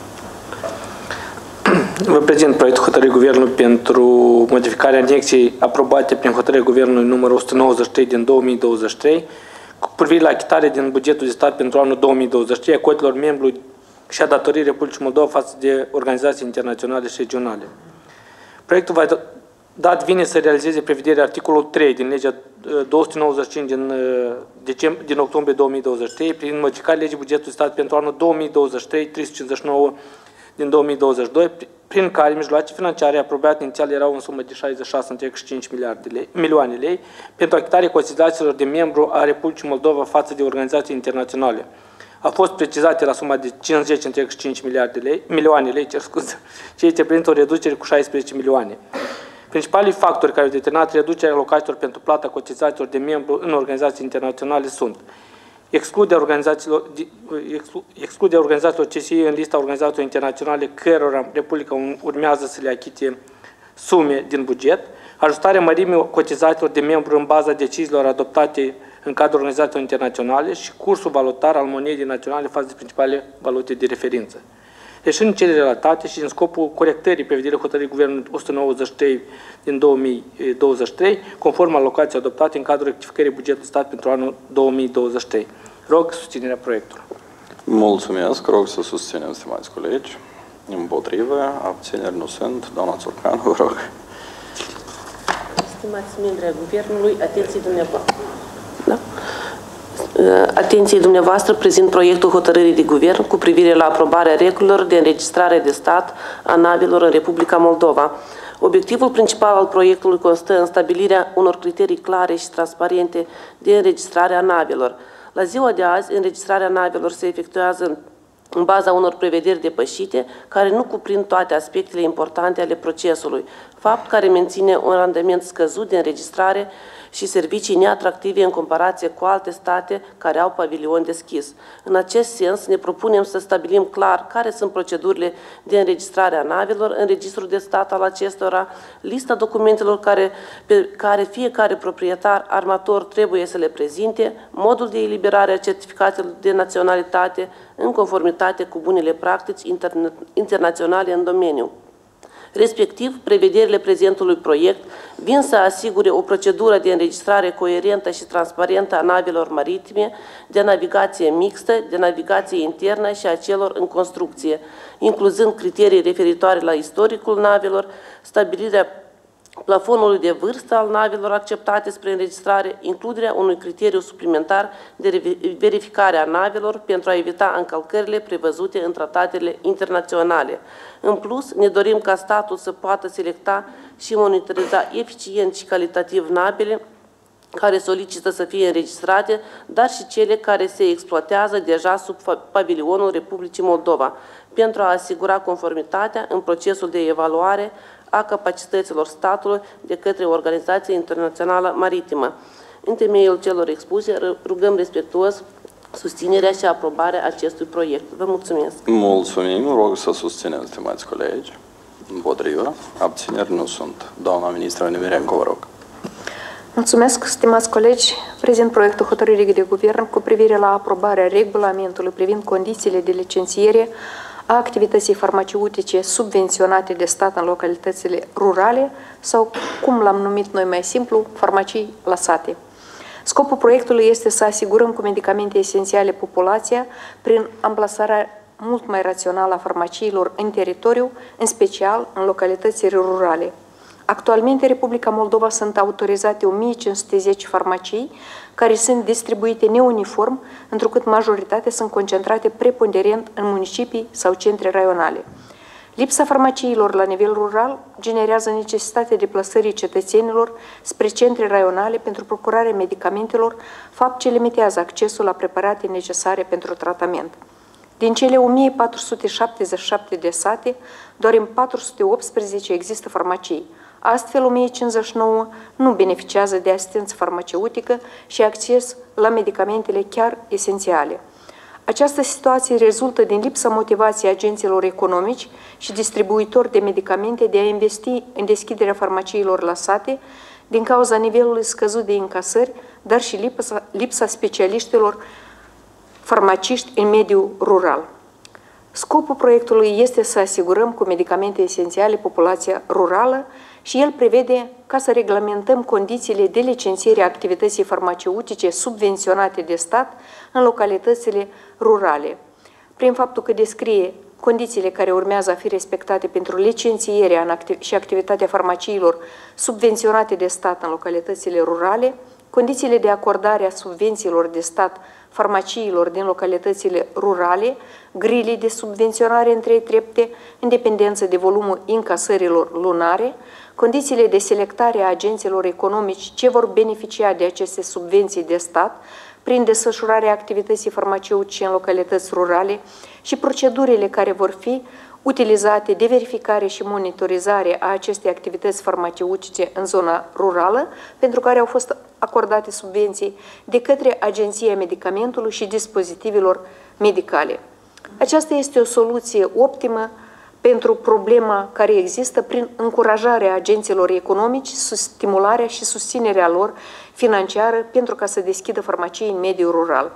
Vă prezint proiectul hotărârii Guvernului pentru modificarea anexiei aprobate prin hotărârea Guvernului numărul o sută nouăzeci și trei din două mii douăzeci și trei cu privire la achitarea din bugetul de stat pentru anul două mii douăzeci și trei a cotelor membru și a datoriei Republicii Moldova față de organizații internaționale și regionale. Proiectul va dat vine să realizeze prevederea articolul trei din legea două sute nouăzeci și cinci din, decembrie, din octombrie două mii douăzeci și trei prin modificarea legii bugetului de stat pentru anul două mii douăzeci și trei trei sute cincizeci și nouă din două mii douăzeci și doi, prin care mijloace financiare aprobate inițial erau în sumă de șaizeci și șase virgulă cinci miliarde de lei, milioane de lei pentru achitarea cotizațiilor de membru a Republicii Moldova față de organizații internaționale. A fost precizate la suma de cincizeci virgulă cinci miliarde de lei, milioane de lei, cer scuze, ceea ce reprezintă o reducere cu șaisprezece milioane. Principalii factori care au determinat reducerea alocațiilor pentru plata cotizațiilor de membru în organizații internaționale sunt excluderea organizațiilor, exclu, excluderea organizațiilor C S I în lista organizațiilor internaționale cărora Republica urmează să le achite sume din buget, ajustarea mărimii cotizațiilor de membru în baza deciziilor adoptate în cadrul organizațiilor internaționale și cursul valutar al monedei naționale față de principale valute de referință. Deci în cele relatate și în scopul corectării prevederii hotărârii Guvernului o sută nouăzeci și trei din două mii douăzeci și trei, conform alocației adoptate în cadrul rectificării bugetului stat pentru anul două mii douăzeci și trei. Rog susținerea proiectului. Mulțumesc, rog să susținem, stimați colegi. Împotrivă, abțineri nu sunt. Doamna Țurcanu, vă rog. Stimați membri ai Guvernului, atenție dumneavoastră. Da? Atenției dumneavoastră prezint proiectul hotărârii de guvern cu privire la aprobarea regulilor de înregistrare de stat a navelor în Republica Moldova. Obiectivul principal al proiectului constă în stabilirea unor criterii clare și transparente de înregistrare a navelor. La ziua de azi, înregistrarea navelor se efectuează în baza unor prevederi depășite, care nu cuprind toate aspectele importante ale procesului, fapt care menține un randament scăzut de înregistrare și servicii neatractive în comparație cu alte state care au pavilion deschis. În acest sens, ne propunem să stabilim clar care sunt procedurile de înregistrare a navelor în registrul de stat al acestora, lista documentelor care, pe care fiecare proprietar armator trebuie să le prezinte, modul de eliberare a certificatelor de naționalitate în conformitate cu bunele practici interna internaționale în domeniu. Respectiv, prevederile prezentului proiect vin să asigure o procedură de înregistrare coerentă și transparentă a navelor maritime, de navigație mixtă, de navigație internă și a celor în construcție, incluzând criterii referitoare la istoricul navelor, stabilirea plafonului de vârstă al navelor acceptate spre înregistrare, includerea unui criteriu suplimentar de verificare a navelor pentru a evita încălcările prevăzute în tratatele internaționale. În plus, ne dorim ca statul să poată selecta și monitoriza eficient și calitativ navele care solicită să fie înregistrate, dar și cele care se exploatează deja sub pavilionul Republicii Moldova, pentru a asigura conformitatea în procesul de evaluare a capacităților statului de către Organizația Internațională Maritimă. În temeiul celor expuse, rugăm respectuos susținerea și aprobarea acestui proiect. Vă mulțumesc! Mulțumim, rog să susținem, stimați colegi. Împotrivă, abțineri nu sunt. Doamna ministră Nemirenco, vă rog. Mulțumesc, stimați colegi. Prezint proiectul hotărârii de guvern cu privire la aprobarea regulamentului privind condițiile de licențiere a activității farmaceutice subvenționate de stat în localitățile rurale sau, cum l-am numit noi mai simplu, farmacii la sate. Scopul proiectului este să asigurăm cu medicamente esențiale populația prin amplasarea mult mai rațională a farmaciilor în teritoriu, în special în localitățile rurale. Actualmente, în Republica Moldova sunt autorizate o mie cinci sute zece farmacii care sunt distribuite neuniform, întrucât majoritatea sunt concentrate preponderent în municipii sau centre raionale. Lipsa farmaciilor la nivel rural generează necesitatea deplasării cetățenilor spre centre raionale pentru procurarea medicamentelor, fapt ce limitează accesul la preparate necesare pentru tratament. Din cele o mie patru sute șaptezeci și șapte de sate, doar în patru sute optsprezece există farmacii. Astfel, o mie cincizeci și nouă nu beneficiază de asistență farmaceutică și acces la medicamentele chiar esențiale. Această situație rezultă din lipsa motivației agenților economici și distribuitori de medicamente de a investi în deschiderea farmaciilor la sate, din cauza nivelului scăzut de încasări, dar și lipsa, lipsa specialiștilor farmaciști în mediul rural. Scopul proiectului este să asigurăm cu medicamente esențiale populația rurală și el prevede ca să reglementăm condițiile de licențiere a activității farmaceutice subvenționate de stat în localitățile rurale. Prin faptul că descrie condițiile care urmează a fi respectate pentru licențierea și activitatea farmaciilor subvenționate de stat în localitățile rurale, condițiile de acordare a subvențiilor de stat farmaciilor din localitățile rurale, grilii de subvenționare în trei trepte, în dependență de volumul încasărilor lunare, condițiile de selectare a agenților economici ce vor beneficia de aceste subvenții de stat prin desfășurarea activității farmaceutice în localități rurale și procedurile care vor fi utilizate de verificare și monitorizare a acestei activități farmaceutice în zona rurală, pentru care au fost acordate subvenții de către Agenția Medicamentului și Dispozitivelor Medicale. Aceasta este o soluție optimă pentru problema care există prin încurajarea agenților economici, stimularea și susținerea lor financiară pentru ca să deschidă farmacii în mediul rural.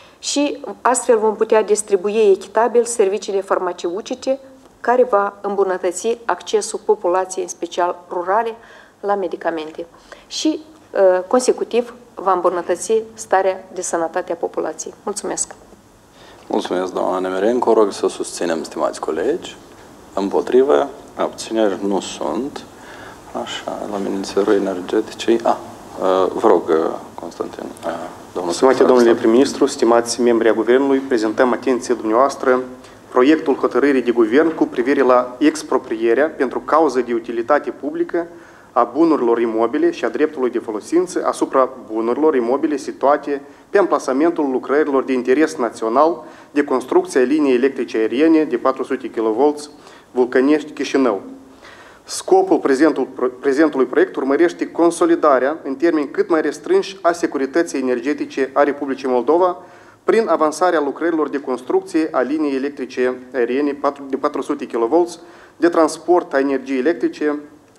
Și astfel vom putea distribui echitabil serviciile farmaceutice care va îmbunătăți accesul populației, în special rurale, la medicamente. Și, consecutiv, va îmbunătăți starea de sănătate a populației. Mulțumesc! Mulțumesc, doamna Nemerenco. Rog să susținem, stimați colegi. Împotrivă, abțineri nu sunt. Așa, la Ministerul Energeticii. Ah, vă rog, Constantin. Domnul Stimate domnule prim-ministru, stimați membri ai Guvernului, prezentăm atenție dumneavoastră proiectul hotărârii de guvern cu privire la exproprierea pentru cauză de utilitate publică a bunurilor imobile și a dreptului de folosință asupra bunurilor imobile situate pe amplasamentul lucrărilor de interes național de construcție a liniei electrice aeriene de patru sute kilovolți Vulcănești-Chișinău. Scopul prezentul, prezentului proiect urmărește consolidarea în termeni cât mai restrânși a securității energetice a Republicii Moldova prin avansarea lucrărilor de construcție a liniei electrice aeriene de patru sute kilovolți de transport a energiei electrice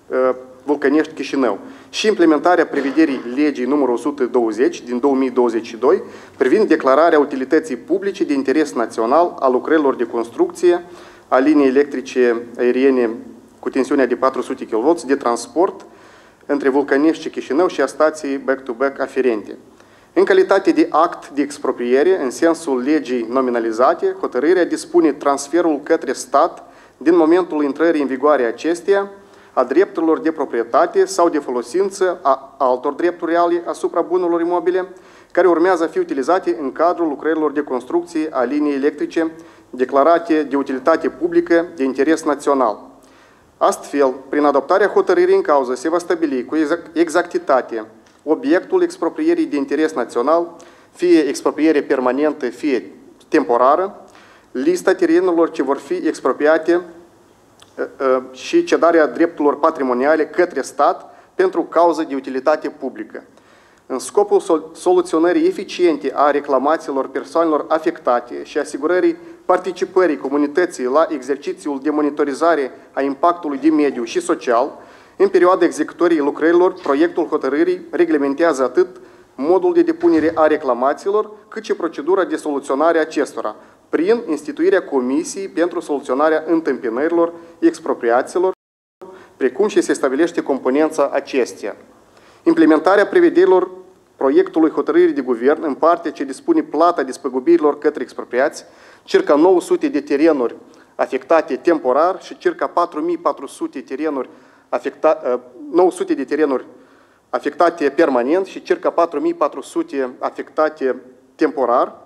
Vulcănești-Chișinău și implementarea prevederii legii numărul o sută douăzeci din două mii douăzeci și doi privind declararea utilității publice de interes național a lucrărilor de construcție a liniei electrice aeriene cu tensiunea de patru sute kilovolți de transport între Vulcănești și Chișinău și a stației back-to-back aferente. În calitate de act de expropriere, în sensul legii nominalizate, hotărârea dispune transferul către stat din momentul intrării în vigoare acesteia a drepturilor de proprietate sau de folosință a altor drepturi reale asupra bunurilor imobile care urmează a fi utilizate în cadrul lucrărilor de construcție a liniei electrice declarate de utilitate publică de interes național. Astfel, prin adoptarea hotărârii în cauză se va stabili cu exactitate obiectul exproprierii de interes național, fie expropriere permanentă, fie temporară, lista terenurilor ce vor fi expropriate și cedarea drepturilor patrimoniale către stat pentru cauză de utilitate publică. În scopul soluționării eficiente a reclamațiilor persoanelor afectate și asigurării participării comunității la exercițiul de monitorizare a impactului de mediu și social, în perioada executării lucrărilor, proiectul hotărârii reglementează atât modul de depunere a reclamațiilor, cât și procedura de soluționare a acestora, prin instituirea Comisiei pentru soluționarea întâmpinărilor, expropriațiilor, precum și se stabilește componența acesteia. Implementarea prevederilor proiectului hotărârii de guvern în partea ce dispune plata despăgubirilor către expropriați, circa nouă sute de terenuri afectate temporar și circa patru mii patru sute terenuri afectate, nouă sute de terenuri afectate permanent și circa patru mii patru sute afectate temporar,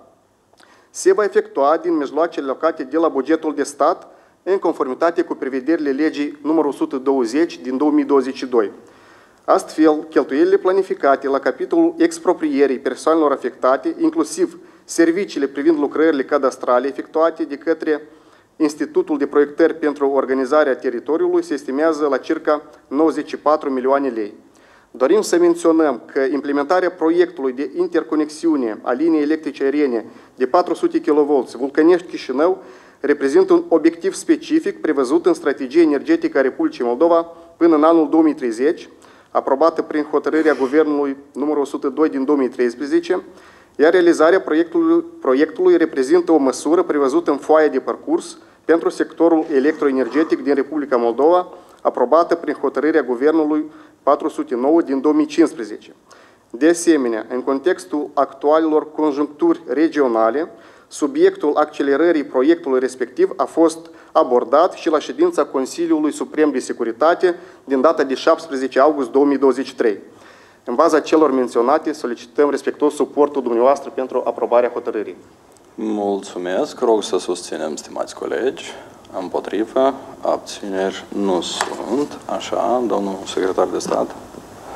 se va efectua din mijloacele alocate de la bugetul de stat în conformitate cu prevederile legii numărul o sută douăzeci din două mii douăzeci și doi. Astfel, cheltuielile planificate la capitolul exproprierii persoanelor afectate, inclusiv serviciile privind lucrările cadastrale efectuate de către Institutul de Proiectări pentru Organizarea Teritoriului, se estimează la circa nouăzeci și patru milioane lei. Dorim să menționăm că implementarea proiectului de interconexiune a liniei electrice aeriene de patru sute kilovolți Vulcănești-Chișinău reprezintă un obiectiv specific prevăzut în strategia energetică a Republicii Moldova până în anul două mii treizeci, aprobată prin hotărârea Guvernului numărul o sută doi din două mii treisprezece, iar realizarea proiectului, proiectului reprezintă o măsură prevăzută în foaia de parcurs pentru sectorul electroenergetic din Republica Moldova, aprobată prin hotărârea Guvernului patru sute nouă din două mii cincisprezece. De asemenea, în contextul actualelor conjuncturi regionale, subiectul accelerării proiectului respectiv a fost abordat și la ședința Consiliului Suprem de Securitate din data de șaptesprezece august două mii douăzeci și trei. În baza celor menționate, solicităm respectuos suportul dumneavoastră pentru aprobarea hotărârii. Mulțumesc. Rog să susținem, stimați colegi. Împotrivă, abțineri nu sunt. Așa, domnul secretar de stat.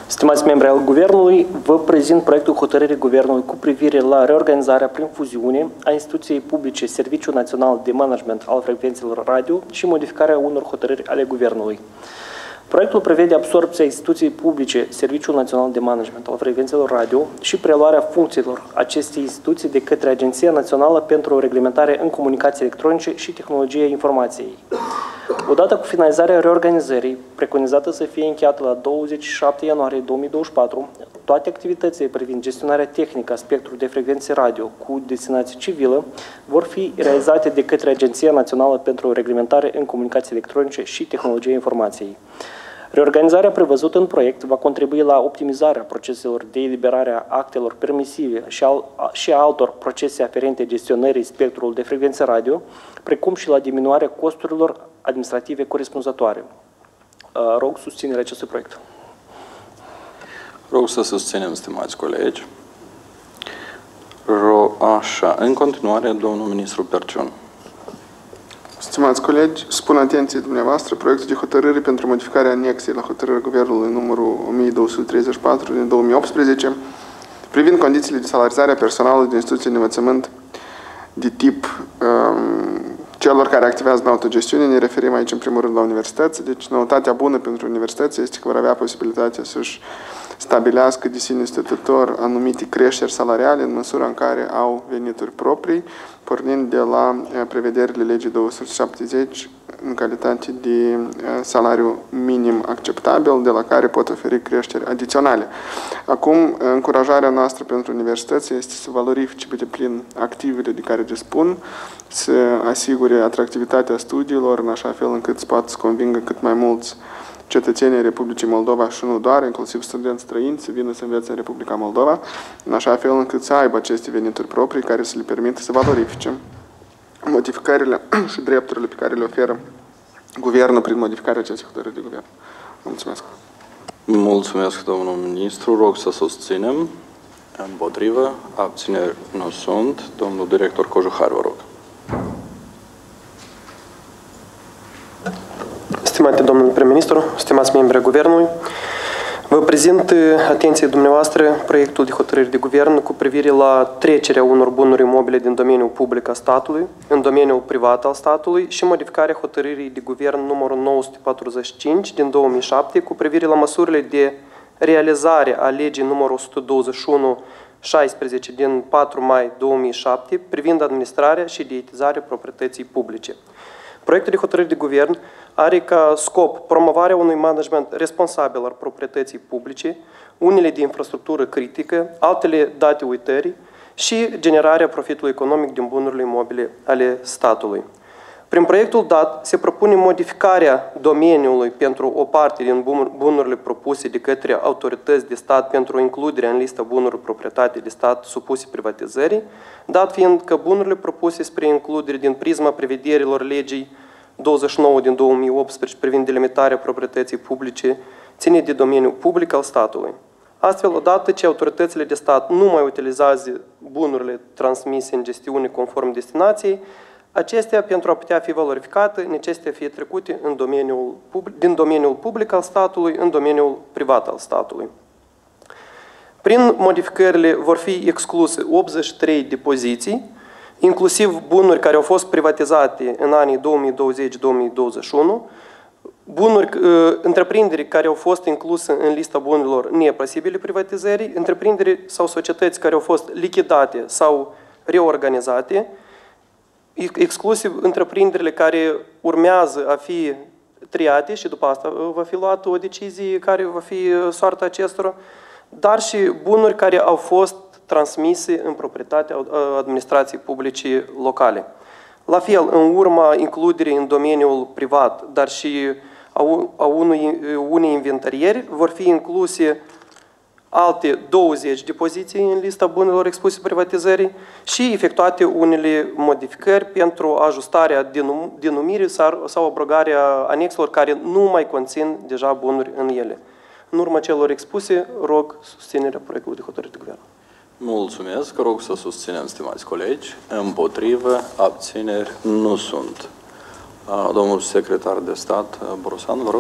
Stimați membri al Guvernului, vă prezint proiectul hotărârii Guvernului cu privire la reorganizarea prin fuziune a instituției publice Serviciul Național de Management al Frecvențelor Radio și modificarea unor hotărâri ale Guvernului. Proiectul prevede absorbția instituției publice Serviciul Național de Management al Frecvențelor Radio și preluarea funcțiilor acestei instituții de către Agenția Națională pentru Reglementare în Comunicații Electronice și Tehnologia Informației. Odată cu finalizarea reorganizării, preconizată să fie încheiată la douăzeci și șapte ianuarie două mii douăzeci și patru, toate activitățile privind gestionarea tehnică a spectrului de frecvențe radio cu destinație civilă vor fi realizate de către Agenția Națională pentru Reglementare în Comunicații Electronice și Tehnologia Informației. Reorganizarea prevăzută în proiect va contribui la optimizarea proceselor de eliberare a actelor permisive și, al, și a altor procese aferente gestionării spectrului de frecvențe radio, precum și la diminuarea costurilor administrative corespunzătoare. Rog susținerea acestui proiect. Rog să susținem, stimați colegi. Ro, așa, în continuare, domnul ministru Perciun. Stimați colegi, spun atenție dumneavoastră proiectul de hotărâre pentru modificarea anexei la hotărârea Guvernului numărul o mie două sute treizeci și patru din două mii optsprezece privind condițiile de salarizare a personalului din instituții de învățământ de tip um, celor care activează în autogestiune. Ne referim aici în primul rând la universități. Deci noutatea bună pentru universități este că vor avea posibilitatea să-și stabilească de sine stătător anumite creșteri salariale în măsura în care au venituri proprii, pornind de la prevederile legii două sute șaptezeci în calitate de salariu minim acceptabil, de la care pot oferi creșteri adiționale. Acum, încurajarea noastră pentru universități este să valorifice pe deplin activele de care dispun, să asigure atractivitatea studiilor în așa fel încât să poată să convingă cât mai mulți cetățenii Republicii Moldova și nu doar, inclusiv studenți străini, să vină să învețe în Republica Moldova, în așa fel încât să aibă aceste venituri proprii care să le permită să valorifice modificările și drepturile pe care le oferă Guvernul prin modificarea acestei hotărâri de Guvern. Mulțumesc. Mulțumesc, domnul ministru. Rog să susținem. Împotrivă. Abțineri nu sunt. Domnul director Cojuhar, vă rog. Stimate domnul prim-ministru, stimați membri ai Guvernului, vă prezint atenției dumneavoastră proiectul de hotărâri de Guvern cu privire la trecerea unor bunuri imobile din domeniul public al statului în domeniul privat al statului și modificarea hotărârii de Guvern numărul nouă sute patruzeci și cinci din două mii șapte cu privire la măsurile de realizare a legii numărul o sută douăzeci și unu șaisprezece din patru mai două mii șapte privind administrarea și dietizarea proprietății publice. Proiectul de hotărâri de Guvern are ca scop promovarea unui management responsabil al proprietății publice, unele de infrastructură critică, altele date uitării și generarea profitului economic din bunurile imobile ale statului. Prin proiectul dat se propune modificarea domeniului pentru o parte din bunurile propuse de către autorități de stat pentru includerea în lista bunurilor proprietate de stat supuse privatizării, dat fiind că bunurile propuse spre includere din prisma prevederilor legii douăzeci și nouă din două mii optsprezece privind delimitarea proprietății publice ține de domeniul public al statului. Astfel, odată ce autoritățile de stat nu mai utilizează bunurile transmise în gestiune conform destinației, acestea, pentru a putea fi valorificate, necesită fie trecute în domeniul public, din domeniul public al statului în domeniul privat al statului. Prin modificările vor fi excluse optzeci și trei de poziții, inclusiv bunuri care au fost privatizate în anii două mii douăzeci - două mii douăzeci și unu, bunuri, întreprinderi care au fost incluse în lista bunurilor nepasibile privatizării, întreprinderi sau societăți care au fost lichidate sau reorganizate, exclusiv întreprinderile care urmează a fi triate și după asta va fi luată o decizie care va fi soarta acestora, dar și bunuri care au fost transmise în proprietatea administrației publice locale. La fel, în urma includerii în domeniul privat, dar și a unui, unei inventarieri, vor fi incluse alte douăzeci de poziții în lista bunurilor expuse privatizării și efectuate unele modificări pentru ajustarea denum denumirii sau abrogarea anexelor care nu mai conțin deja bunuri în ele. În urma celor expuse, rog susținerea proiectului de hotărâre de Guvern. Mulțumesc. Rog să susținem, stimați colegi. Împotrivă, abțineri nu sunt. Domnul secretar de stat, Borosan, vă rog.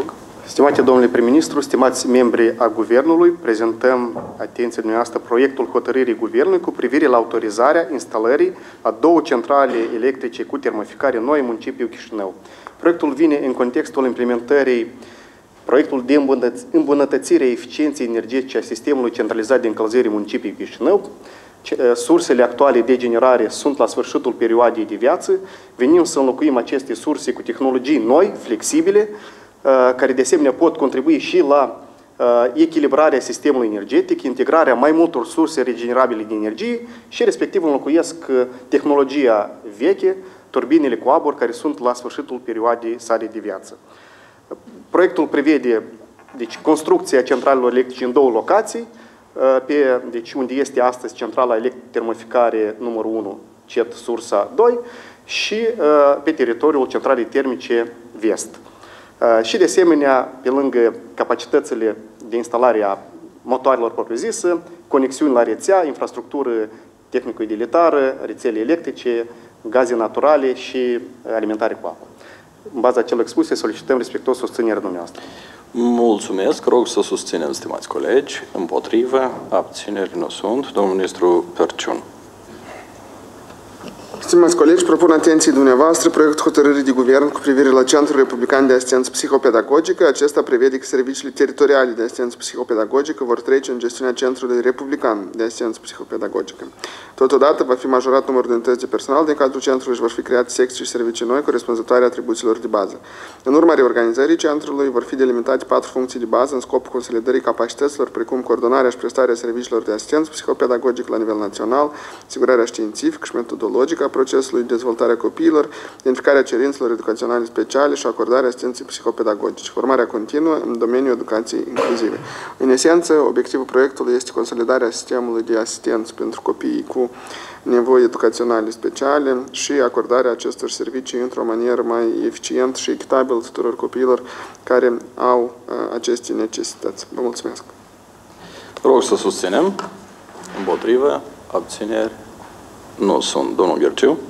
Stimate domnule prim-ministru, stimați membri a Guvernului, prezentăm atenției dumneavoastră proiectul hotărârii Guvernului cu privire la autorizarea instalării a două centrale electrice cu termoficare noi în municipiul Chișinău. Proiectul vine în contextul implementării proiectul de îmbunătățire a eficienței energetice a sistemului centralizat de încălzire municipiului Chișinău. Sursele actuale de generare sunt la sfârșitul perioadei de viață. Venim să înlocuim aceste surse cu tehnologii noi, flexibile, care de asemenea pot contribui și la echilibrarea sistemului energetic, integrarea mai multor surse regenerabile de energie și respectiv înlocuiesc tehnologia veche, turbinele cu abur, care sunt la sfârșitul perioadei sale de viață. Proiectul prevede deci, construcția centralelor electrice în două locații, pe, deci, unde este astăzi centrala electrotermoficare numărul unu, C E T Sursa doi, și pe teritoriul centralei termice Vest. Și de asemenea, pe lângă capacitățile de instalare a motoarelor propriu-zisă, conexiuni la rețea, infrastructură tehnico-utilitară, rețele electrice, gaze naturale și alimentare cu apă. În baza celor expuse, solicităm respectuos susținerea dumneavoastră. Mulțumesc. Rog să susținem, stimați colegi. Împotrivă, abțineri nu sunt. Domnul ministru Perciun. Stimați colegi, propun atenției dumneavoastră proiectul hotărârii de guvern cu privire la Centrul Republican de Asistență Psihopedagogică. Acesta prevede că serviciile teritoriale de asistență psihopedagogică vor trece în gestiunea Centrului Republican de Asistență Psihopedagogică. Totodată va fi majorat numărul de unități de personal din cadrul centrului și vor fi create secții și servicii noi corespunzătoare atribuțiilor de bază. În urma reorganizării centrului vor fi delimitate patru funcții de bază în scopul consolidării capacităților, precum coordonarea și prestarea serviciilor de asistență psihopedagogică la nivel național, asigurarea științifică și metodologică a procesului de dezvoltare a copiilor, identificarea cerințelor educaționale speciale și acordarea asistenței psihopedagogice, formarea continuă în domeniul educației inclusive. În esență, obiectivul proiectului este consolidarea sistemului de asistență pentru copiii cu nevoi educaționale speciale și acordarea acestor servicii într-o manieră mai eficientă și echitabilă tuturor copiilor care au uh, aceste necesități. Vă mulțumesc! Rog să susținem. Împotrivă, abțineri nu sunt. Domnul Gherciu.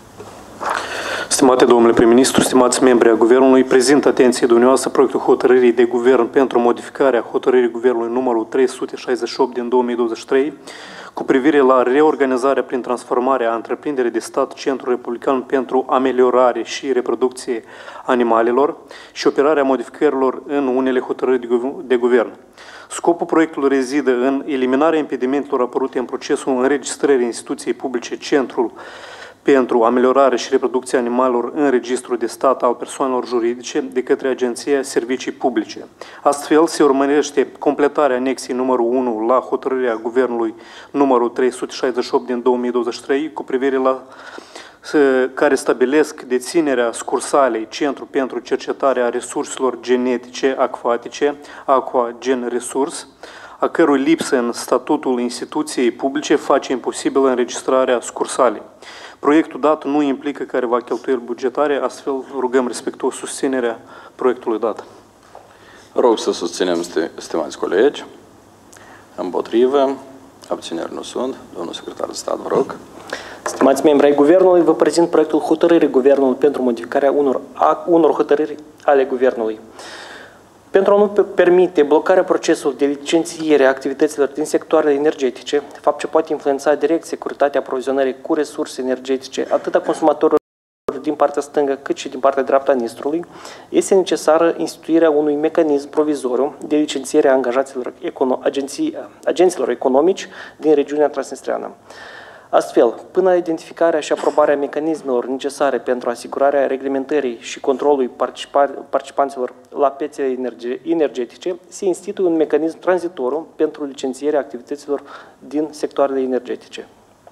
Stimate domnule prim-ministru, stimați membri ai Guvernului, prezint atenției dumneavoastră proiectul hotărârii de guvern pentru modificarea hotărârii Guvernului numărul trei sute șaizeci și opt din două mii douăzeci și trei cu privire la reorganizarea prin transformarea a întreprinderii de stat Centrul Republican pentru ameliorare și reproducție animalelor și operarea modificărilor în unele hotărâri de guvern. Scopul proiectului rezidă în eliminarea impedimentelor apărute în procesul înregistrării instituției publice Centrul pentru ameliorare și reproducția animalelor în registrul de stat al persoanelor juridice de către Agenția Servicii Publice. Astfel, se urmărește completarea anexei numărul unu la hotărârea Guvernului numărul trei sute șaizeci și opt din două mii douăzeci și trei cu privire la care stabilesc deținerea scursalei Centru pentru Cercetarea Resurselor Genetice Acvatice, Aqua Gen Resurs, a cărui lipsă în statutul instituției publice face imposibilă înregistrarea scursalei. Proiectul dat nu implică careva cheltuieli bugetare, astfel rugăm respectuos susținerea proiectului dat. Rog să susținem, stimați colegi. Împotrivă, abțineri nu sunt. Domnul secretar de stat, vă rog. Stimați membri ai Guvernului, vă prezint proiectul hotărârii Guvernului pentru modificarea unor, a, unor hotărâri ale Guvernului. Pentru a nu permite blocarea procesului de licențiere a activităților din sectoarele energetice, fapt ce poate influența direct securitatea aprovizionării cu resurse energetice atât a consumatorilor din partea stângă cât și din partea dreaptă a Nistrului, este necesară instituirea unui mecanism provizoriu de licențiere a angajaților econo agenții, agenților economici din regiunea transnistreană. Astfel, până la identificarea și aprobarea mecanismelor necesare pentru asigurarea reglementării și controlului participanților la piețele energetice, se instituie un mecanism tranzitoriu pentru licențierea activităților din sectoarele energetice.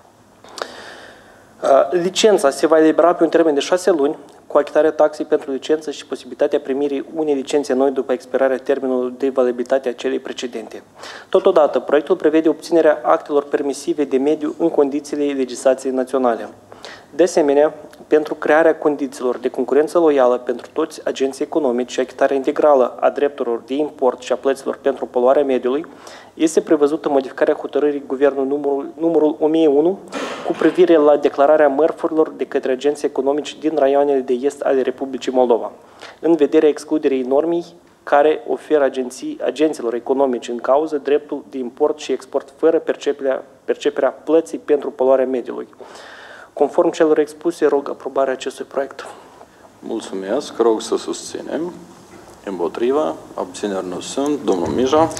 Licența se va elibera pe un termen de șase luni, cu achitarea taxei pentru licență și posibilitatea primirii unei licențe noi după expirarea termenului de valabilitate a celei precedente. Totodată, proiectul prevede obținerea actelor permisive de mediu în condițiile legislației naționale. De asemenea, pentru crearea condițiilor de concurență loială pentru toți agenții economici și achitarea integrală a drepturilor de import și a plăților pentru poluarea mediului, este prevăzută modificarea hotărârii Guvernului numărul, numărul o mie unu cu privire la declararea mărfurilor de către agenții economici din raioanele de est ale Republicii Moldova, în vederea excluderii normei care oferă agenții, agenților economici în cauză dreptul de import și export fără perceperea, perceperea plății pentru poluarea mediului. Conform celor expuse, rog aprobarea acestui proiect. Mulțumesc. Rog să susținem. Împotriva. Abțineri nu sunt. Domnul Mija.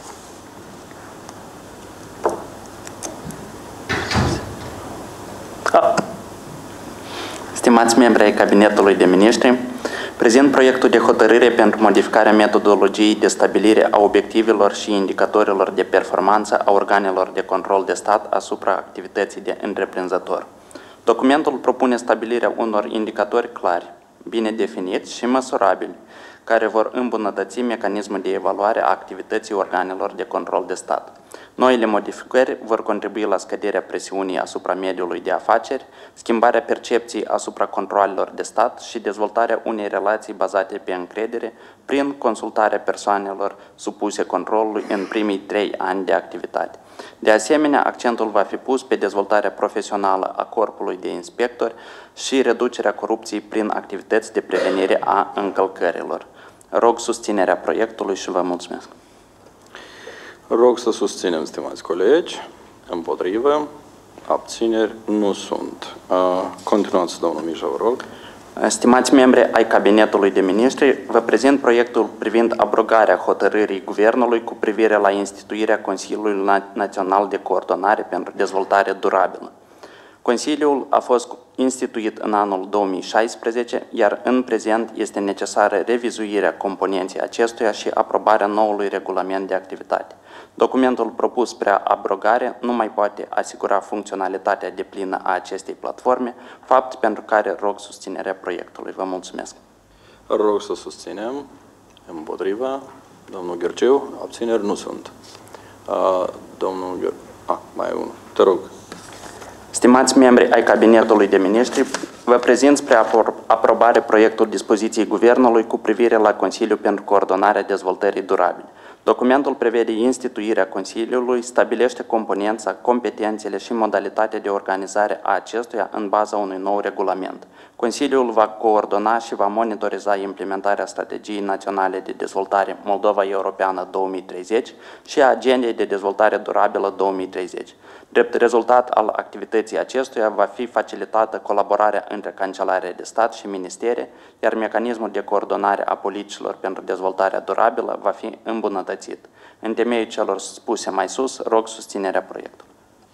Stimați membri ai Cabinetului de Miniștri, prezint proiectul de hotărâre pentru modificarea metodologiei de stabilire a obiectivelor și indicatorilor de performanță a organelor de control de stat asupra activității de întreprinzător. Documentul propune stabilirea unor indicatori clari, bine definiți și măsurabili, care vor îmbunătăți mecanismul de evaluare a activității organelor de control de stat. Noile modificări vor contribui la scăderea presiunii asupra mediului de afaceri, schimbarea percepției asupra controalelor de stat și dezvoltarea unei relații bazate pe încredere prin consultarea persoanelor supuse controlului în primii trei ani de activitate. De asemenea, accentul va fi pus pe dezvoltarea profesională a corpului de inspectori și reducerea corupției prin activități de prevenire a încălcărilor. Rog susținerea proiectului și vă mulțumesc. Rog să susținem, stimați colegi. Împotrivă. Abțineri nu sunt. Continuați, domnul Mija, vă rog. Stimați membri ai Cabinetului de Miniștri, vă prezint proiectul privind abrogarea hotărârii Guvernului cu privire la instituirea Consiliului Național de Coordonare pentru Dezvoltare Durabilă. Consiliul a fost instituit în anul două mii șaisprezece, iar în prezent este necesară revizuirea componenței acestuia și aprobarea noului regulament de activitate. Documentul propus spre abrogare nu mai poate asigura funcționalitatea deplină a acestei platforme, fapt pentru care rog susținerea proiectului. Vă mulțumesc. Rog să susținem. Împotriva. Domnul Gherciu, abțineri nu sunt. Uh, domnul Gher... Ah, mai e unul. Te rog. Stimați membri ai Cabinetului de Miniștri, vă prezint spre aprobare proiectul dispoziției Guvernului cu privire la Consiliul pentru Coordonarea Dezvoltării Durabile. Documentul prevede instituirea Consiliului, stabilește componența, competențele și modalitatea de organizare a acestuia în baza unui nou regulament. Consiliul va coordona și va monitoriza implementarea Strategiei Naționale de Dezvoltare Moldova Europeană două mii treizeci și a Agendei de Dezvoltare Durabilă două mii treizeci. Drept rezultat al activității acestuia va fi facilitată colaborarea între Cancelarea de Stat și Ministere, iar mecanismul de coordonare a politicilor pentru dezvoltarea durabilă va fi îmbunătățit. În temeiul celor spuse mai sus, rog susținerea proiectului.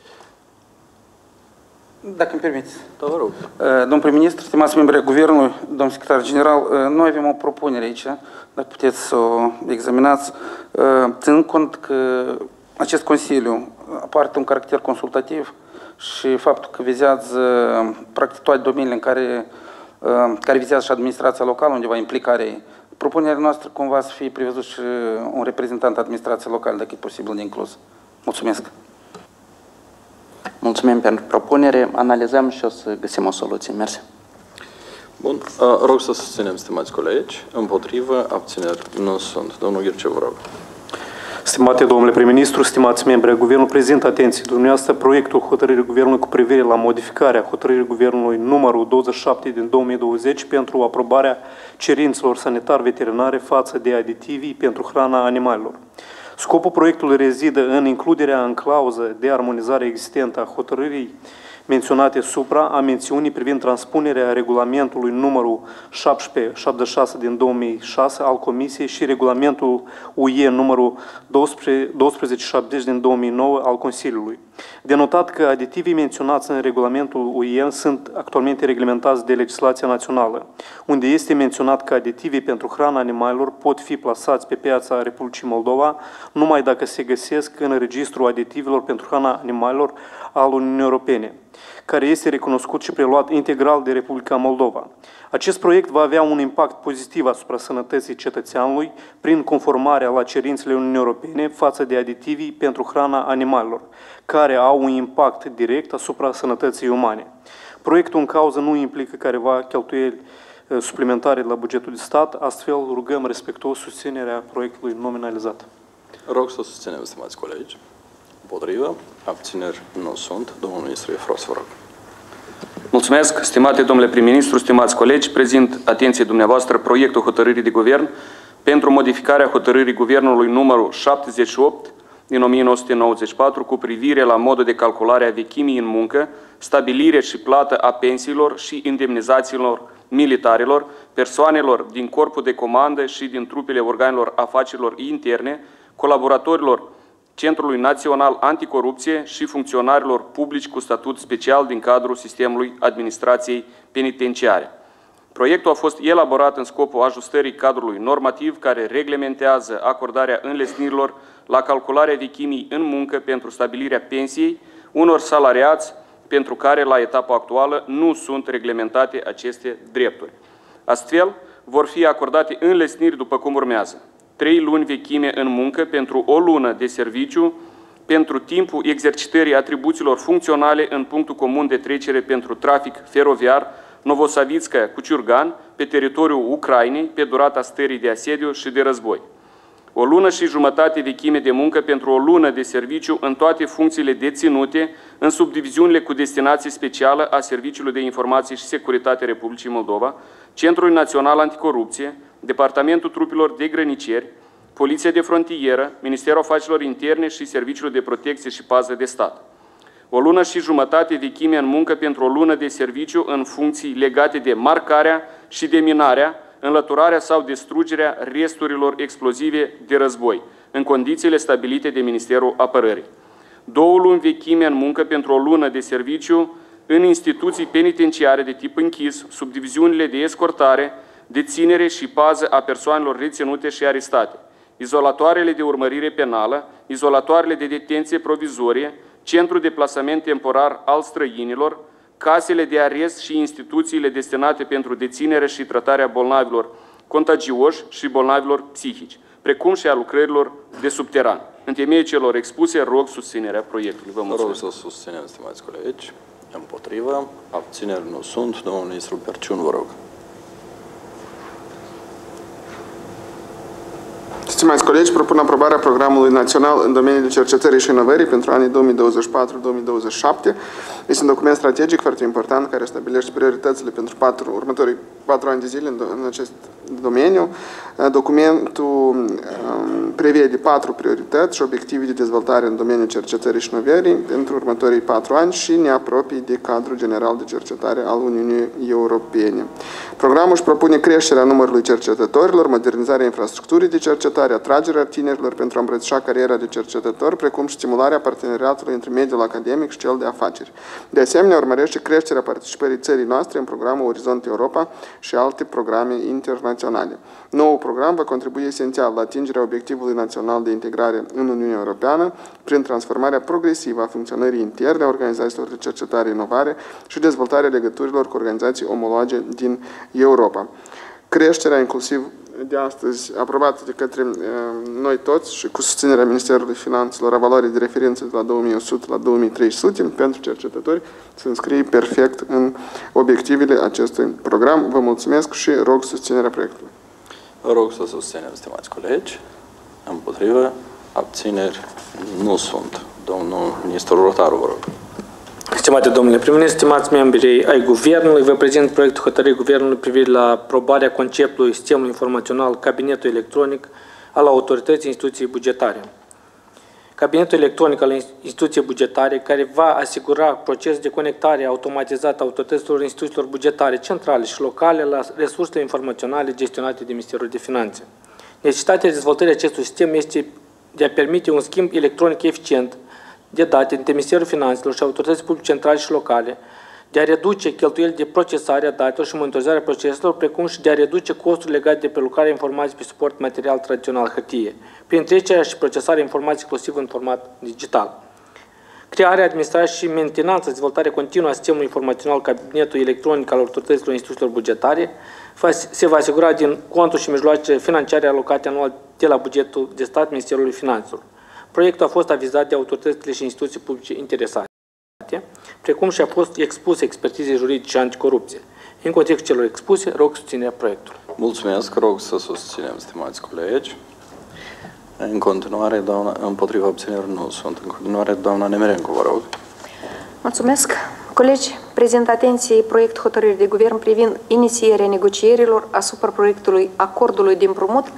Dacă îmi permiteți. Da, vă rog. Domnul prim-ministru, stimați membri ai Guvernului, domnul secretar general, noi avem o propunere aici, dacă puteți să o examinați, ținând cont că acest Consiliu aparte un caracter consultativ și faptul că vizează practic toate domeniile în care, care vizează și administrația locală, undeva implicare. Propunerea noastră cumva să fie prevăzut și un reprezentant administrației locale, dacă e posibil de inclus. Mulțumesc! Mulțumim pentru propunere, analizăm și o să găsim o soluție. Mersi. Bun, rog să susținem, stimați colegi. Împotrivă, abțineri nu sunt. Domnul Gherciu, vă rog. Stimate domnule prim-ministru, stimați membri ai Guvernului, prezint atenției dumneavoastră proiectul hotărârii Guvernului cu privire la modificarea hotărârii Guvernului numărul douăzeci și șapte din două mii douăzeci pentru aprobarea cerințelor sanitar-veterinare față de aditivii pentru hrana animalelor. Scopul proiectului rezidă în includerea în clauză de armonizare existentă a hotărârii menționate supra, a mențiunii privind transpunerea regulamentului numărul șaptesprezece șaptezeci și șase din două mii șase al Comisiei și regulamentul U E numărul doisprezece șaptezeci din două mii nouă al Consiliului. De notat că aditivii menționați în regulamentul U E sunt actualmente reglementați de legislația națională, unde este menționat că aditivii pentru hrana animalelor pot fi plasați pe piața Republicii Moldova numai dacă se găsesc în registrul aditivilor pentru hrana animalelor al Uniunii Europene, care este recunoscut și preluat integral de Republica Moldova. Acest proiect va avea un impact pozitiv asupra sănătății cetățeanului prin conformarea la cerințele Uniunii Europene față de aditivii pentru hrana animalelor, care au un impact direct asupra sănătății umane. Proiectul în cauză nu implică careva cheltuieli suplimentare la bugetul de stat, astfel rugăm respectuos susținerea proiectului nominalizat. Rog să susținem, stimați colegi. Împotrivă, abțineri nu sunt. Domnul ministru Efros, vă rog. Mulțumesc, stimate domnule prim-ministru, stimați colegi, prezint atenției dumneavoastră proiectul hotărârii de guvern pentru modificarea hotărârii Guvernului numărul șaptezeci și opt din o mie nouă sute nouăzeci și patru cu privire la modul de calculare a vechimii în muncă, stabilire și plată a pensiilor și indemnizațiilor militarilor, persoanelor din corpul de comandă și din trupele organelor afacerilor interne, colaboratorilor Centrului Național Anticorupție și funcționarilor publici cu statut special din cadrul sistemului administrației penitenciare. Proiectul a fost elaborat în scopul ajustării cadrului normativ care reglementează acordarea înlesnirilor la calcularea vechimii în muncă pentru stabilirea pensiei unor salariați pentru care la etapa actuală nu sunt reglementate aceste drepturi. Astfel, vor fi acordate înlesniri după cum urmează. Trei luni vechime în muncă pentru o lună de serviciu pentru timpul exercitării atribuțiilor funcționale în punctul comun de trecere pentru trafic feroviar Novosavitskaya cu Ciurgan pe teritoriul Ucrainei pe durata stării de asediu și de război. O lună și jumătate vechime de muncă pentru o lună de serviciu în toate funcțiile deținute în subdiviziunile cu destinație specială a Serviciului de Informații și Securitate Republicii Moldova, Centrul Național Anticorupție, Departamentul Trupilor de Grăniceri, Poliția de Frontieră, Ministerul Afacerilor Interne și Serviciul de Protecție și Pază de Stat. O lună și jumătate vechime în muncă pentru o lună de serviciu în funcții legate de marcarea și deminarea, înlăturarea sau distrugerea resturilor explozive de război, în condițiile stabilite de Ministerul Apărării. Două luni vechime în muncă pentru o lună de serviciu în instituții penitenciare de tip închis, subdiviziunile de escortare, deținere și pază a persoanelor reținute și arestate, izolatoarele de urmărire penală, izolatoarele de detenție provizorie, centru de plasament temporar al străinilor, casele de arest și instituțiile destinate pentru deținere și tratarea bolnavilor contagioși și bolnavilor psihici, precum și a lucrărilor de subteran. În temeiul celor expuse, rog susținerea proiectului. Vă mulțumesc. Rog să susținem, stimați colegi. Împotrivă. Abțineri nu sunt. Domnul ministru Perciun, vă rog. Stimați colegi, propun aprobarea programului național în domeniul cercetării și inovării pentru anii două mii douăzeci și patru două mii douăzeci și șapte. Este un document strategic foarte important care stabilește prioritățile pentru patru, următorii patru ani de zile în, în acest domeniu. Documentul um, prevede patru priorități și obiective de dezvoltare în domeniul cercetării și inovării pentru următorii patru ani și ne apropie de cadrul general de cercetare al Uniunii Europene. Programul își propune creșterea numărului cercetătorilor, modernizarea infrastructurii de cercetare, atragerea tinerilor pentru a îmbrățișa cariera de cercetător, precum și stimularea parteneriatului între mediul academic și cel de afaceri. De asemenea, urmărește creșterea participării țării noastre în programul Orizont Europa și alte programe internaționale. Noul program va contribui esențial la atingerea obiectivului național de integrare în Uniunea Europeană prin transformarea progresivă a funcționării interne a organizațiilor de cercetare, inovare și dezvoltarea legăturilor cu organizații omologe din Europa. Creșterea inclusiv de astăzi, aprobată de către uh, noi toți și cu susținerea Ministerului Finanțelor a valorii de referință de la două mii o sută la două mii trei sute pentru cercetători, se înscrie perfect în obiectivele acestui program. Vă mulțumesc și rog susținerea proiectului. Vă rog să susținem, stimați colegi. Împotrivă, abțineri nu sunt. Domnul ministru Rotaru, vă rog. Stimate domnule prim-ministru, stimați membri ai Guvernului, vă prezint proiectul hotărârii Guvernului privind la aprobarea conceptului sistemului informațional Cabinetul Electronic al Autorității Instituției Bugetare. Cabinetul electronic al instituției bugetare, care va asigura procesul de conectare automatizată a autorităților instituțiilor bugetare centrale și locale la resursele informaționale gestionate de Ministerul de Finanțe. Necesitatea dezvoltării acestui sistem este de a permite un schimb electronic eficient de date între Ministerul Finanțelor și autorități publice centrale și locale, de a reduce cheltuielile de procesare a datelor și monitorizarea proceselor, precum și de a reduce costurile legate de prelucrarea informației pe suport material tradițional hârtie, prin trecerea și procesarea informației exclusiv în format digital. Crearea, administrarea și mentenanța, dezvoltarea continuă a sistemului informațional Cabinetul Electronic al autorităților instituțiilor bugetare se va asigura din conturi și mijloace financiare alocate anual de la bugetul de stat Ministerului Finanțelor. Proiectul a fost avizat de autoritățile și instituții publice interesate, precum și a fost expus expertizei juridice anticorupție. În contextul celor expuse, rog susținerea proiectului. Mulțumesc, rog să susținem, stimați colegi. În continuare, doamna, împotriva abținerilor nu sunt. În continuare, doamna Nemerencu, vă rog. Mulțumesc. Colegi, prezint atenției proiect hotărâri de guvern privind inițierea negocierilor asupra proiectului acordului de împrumut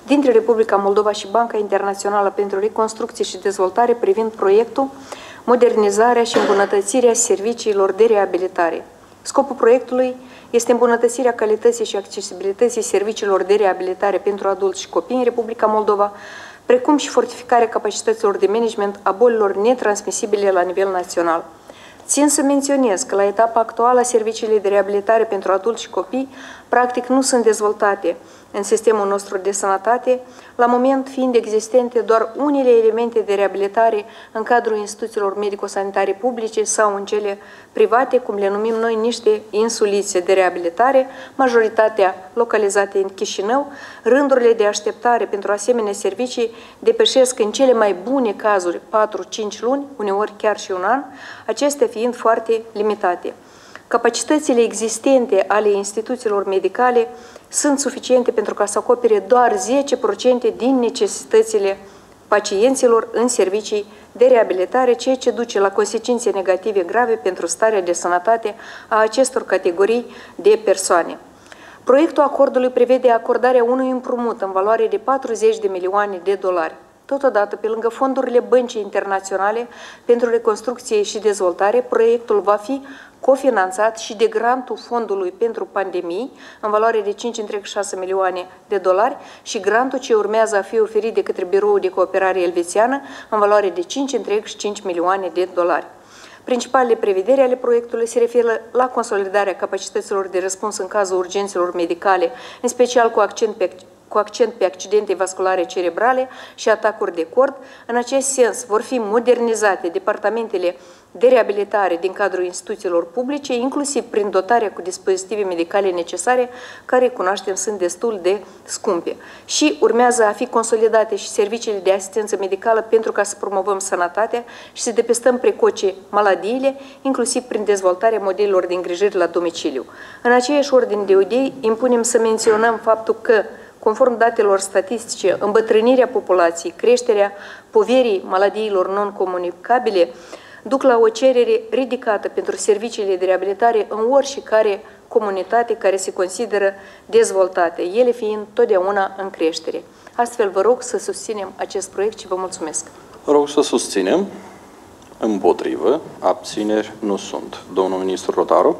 dintre Republica Moldova și Banca Internațională pentru Reconstrucție și Dezvoltare privind proiectul modernizarea și îmbunătățirea serviciilor de reabilitare. Scopul proiectului este îmbunătățirea calității și accesibilității serviciilor de reabilitare pentru adulți și copii în Republica Moldova, precum și fortificarea capacităților de management a bolilor netransmisibile la nivel național. Țin să menționez că la etapa actuală serviciile de reabilitare pentru adulți și copii practic nu sunt dezvoltate în sistemul nostru de sănătate, la moment fiind existente doar unele elemente de reabilitare în cadrul instituțiilor medico-sanitare publice sau în cele private, cum le numim noi niște insulițe de reabilitare, majoritatea localizate în Chișinău. Rândurile de așteptare pentru asemenea servicii depășesc în cele mai bune cazuri patru cinci luni, uneori chiar și un an, acestea fiind foarte limitate. Capacitățile existente ale instituțiilor medicale sunt suficiente pentru ca să acopere doar zece la sută din necesitățile pacienților în servicii de reabilitare, ceea ce duce la consecințe negative grave pentru starea de sănătate a acestor categorii de persoane. Proiectul acordului prevede acordarea unui împrumut în valoare de patruzeci de milioane de dolari. Totodată, pe lângă fondurile Băncii Internaționale pentru Reconstrucție și Dezvoltare, proiectul va fi cofinanțat și de grantul Fondului pentru Pandemii, în valoare de cinci virgulă șase milioane de dolari, și grantul ce urmează a fi oferit de către Biroul de Cooperare Elvețiană, în valoare de cinci virgulă cinci milioane de dolari. Principalele prevederi ale proiectului se referă la consolidarea capacităților de răspuns în cazul urgențelor medicale, în special cu accent pe cu accent pe accidente vasculare cerebrale și atacuri de cord. În acest sens, vor fi modernizate departamentele de reabilitare din cadrul instituțiilor publice, inclusiv prin dotarea cu dispozitive medicale necesare, care, cunoaștem, sunt destul de scumpe. Și urmează a fi consolidate și serviciile de asistență medicală pentru ca să promovăm sănătatea și să depistăm precoce maladiile, inclusiv prin dezvoltarea modelelor de îngrijire la domiciliu. În aceeași ordine de idei, impunem să menționăm faptul că, conform datelor statistice, îmbătrânirea populației, creșterea poverii maladiilor non-comunicabile duc la o cerere ridicată pentru serviciile de reabilitare în oricare comunitate care se consideră dezvoltate, ele fiind totdeauna în creștere. Astfel, vă rog să susținem acest proiect și vă mulțumesc. Vă rog să susținem. Împotrivă, abțineri nu sunt. Domnul ministru Rotaru.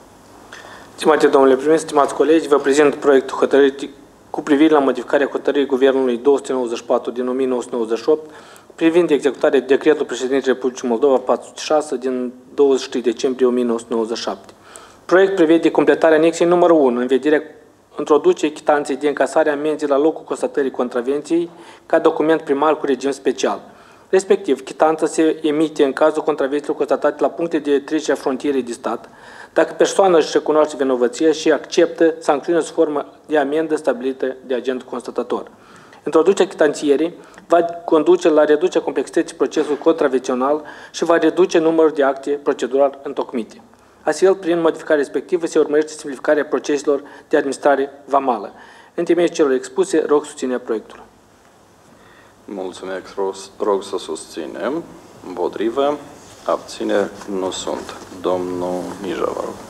Stimate domnule prim-ministru, stimați colegi, vă prezint proiectul hotărârii cu privire la modificarea hotărârii Guvernului două sute nouăzeci și patru din o mie nouă sute nouăzeci și opt privind executarea decretului președintelui Republicii Moldova patru sute șase din douăzeci și trei decembrie o mie nouă sute nouăzeci și șapte. Proiect prevede completarea anexei numărul unu în vederea introducerii chitanței de încasare a amenzii la locul constatării contravenției ca document primar cu regim special. Respectiv, chitanța se emite în cazul contravențiilor constatate la puncte de trecere a frontierei de stat, dacă persoana își recunoaște vinovăția și acceptă sancțiunea sub formă de amendă stabilită de agentul constatator. Introducerea chitanțierii va conduce la reducerea complexității procesului contravențional și va reduce numărul de acte procedural întocmite. Astfel, prin modificarea respectivă, se urmărește simplificarea proceselor de administrare vamală. În temeiul celor expuse, rog susținerea proiectului. Mulțumesc, rog să susținem. Împotrivă, abțineri nu sunt. Domnul Mija, vă rog.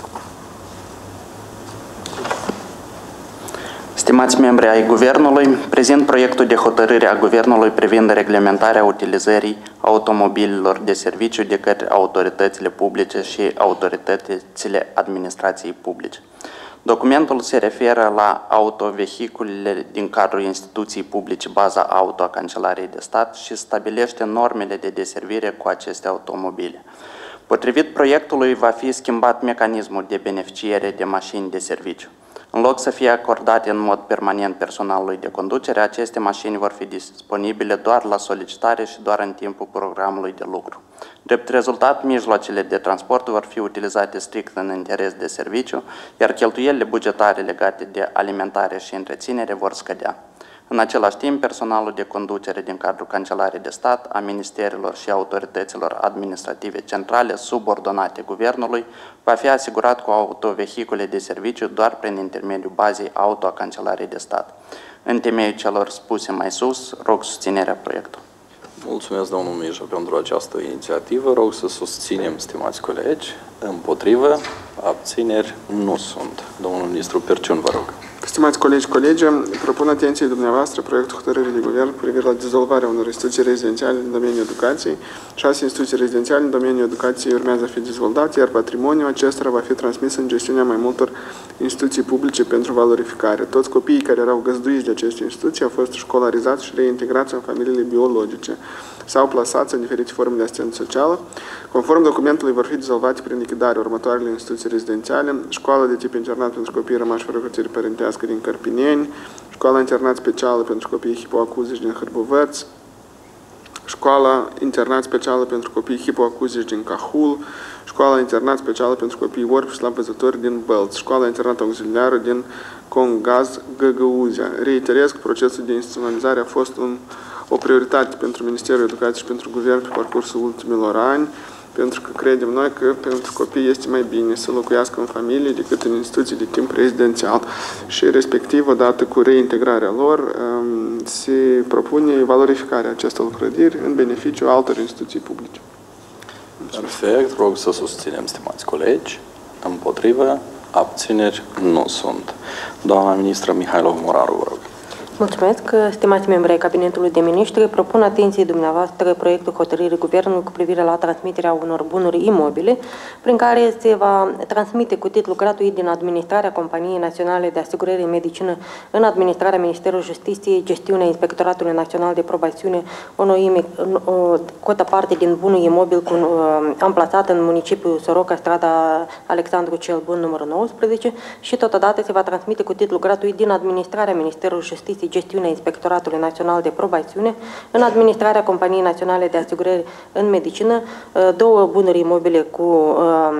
Stimați membri ai Guvernului, prezint proiectul de hotărâre a Guvernului privind reglementarea utilizării automobililor de serviciu de către autoritățile publice și autoritățile administrației publice. Documentul se referă la autovehiculele din cadrul instituției publice baza auto a Cancelariei de Stat și stabilește normele de deservire cu aceste automobile. Potrivit proiectului, va fi schimbat mecanismul de beneficiere de mașini de serviciu. În loc să fie acordate în mod permanent personalului de conducere, aceste mașini vor fi disponibile doar la solicitare și doar în timpul programului de lucru. Drept rezultat, mijloacele de transport vor fi utilizate strict în interes de serviciu, iar cheltuielile bugetare legate de alimentare și întreținere vor scădea. În același timp, personalul de conducere din cadrul Cancelariei de Stat, a ministerilor și autorităților administrative centrale subordonate Guvernului va fi asigurat cu autovehicule de serviciu doar prin intermediul bazei auto a Cancelariei de Stat. În temeiul celor spuse mai sus, rog susținerea proiectului. Mulțumesc, domnul Mija, pentru această inițiativă. Rog să susținem, stimați colegi. Împotrivă, abțineri nu sunt. Domnul ministru Perciun, vă rog. Stimați colegi, colegi, propun atenției dumneavoastră proiectul hotărârii de guvern cu privire la dizolvarea unor instituții rezidențiale în domeniul educației. Șase instituții rezidențiale în domeniul educației urmează a fi dezvoltate, iar patrimoniul acestora va fi transmis în gestiunea mai multor instituții publice pentru valorificare. Toți copiii care erau găzduiți de aceste instituții au fost școlarizați și reintegrați în familiile biologice sau plasați în diferite forme de asistență socială. Conform documentului, vor fi dizolvate prin lichidare următoarele instituții rezidențiale: școala de tip internat pentru copii rămași fără hârtie părintească din Cărpineni, școala internat specială pentru copii hipoacuzici din Hârbovăț, școala internat specială pentru copii hipoacuzici din Cahul, școala internat specială pentru copii orbi și slabvăzători din Bălți, școala internat auxiliară din Congaz, Găgăuzea. Reiterez că procesul de instituționalizare a fost un o prioritate pentru Ministerul Educației și pentru Guvern pe parcursul ultimilor ani, pentru că credem noi că pentru copii este mai bine să locuiască în familie decât în instituții de timp rezidențial și respectiv, odată cu reintegrarea lor, se propune valorificarea acestor clădiri în beneficiul altor instituții publice. Perfect, rog să susținem, stimați colegi. Împotrivă, abțineri nu sunt. Doamna ministră Mihailov Moraru, vă rog. Mulțumesc, stimați membri ai Cabinetului de Ministri, propun atenției dumneavoastră proiectul hotărârii Guvernului cu privire la transmiterea unor bunuri imobile, prin care se va transmite cu titlu gratuit din administrarea Companiei Naționale de Asigurări în Medicină în administrarea Ministerului Justiției, gestiunea Inspectoratului Național de Probațiune, o, noime, o cotă parte din bunul imobil cu, uh, amplasat în municipiul Soroca, strada Alexandru cel Bun, numărul nouăsprezece, și totodată se va transmite cu titlu gratuit din administrarea Ministerului Justiției, gestiunea Inspectoratului Național de Probațiune, în administrarea Companiei Naționale de Asigurări în Medicină, două bunuri imobile cu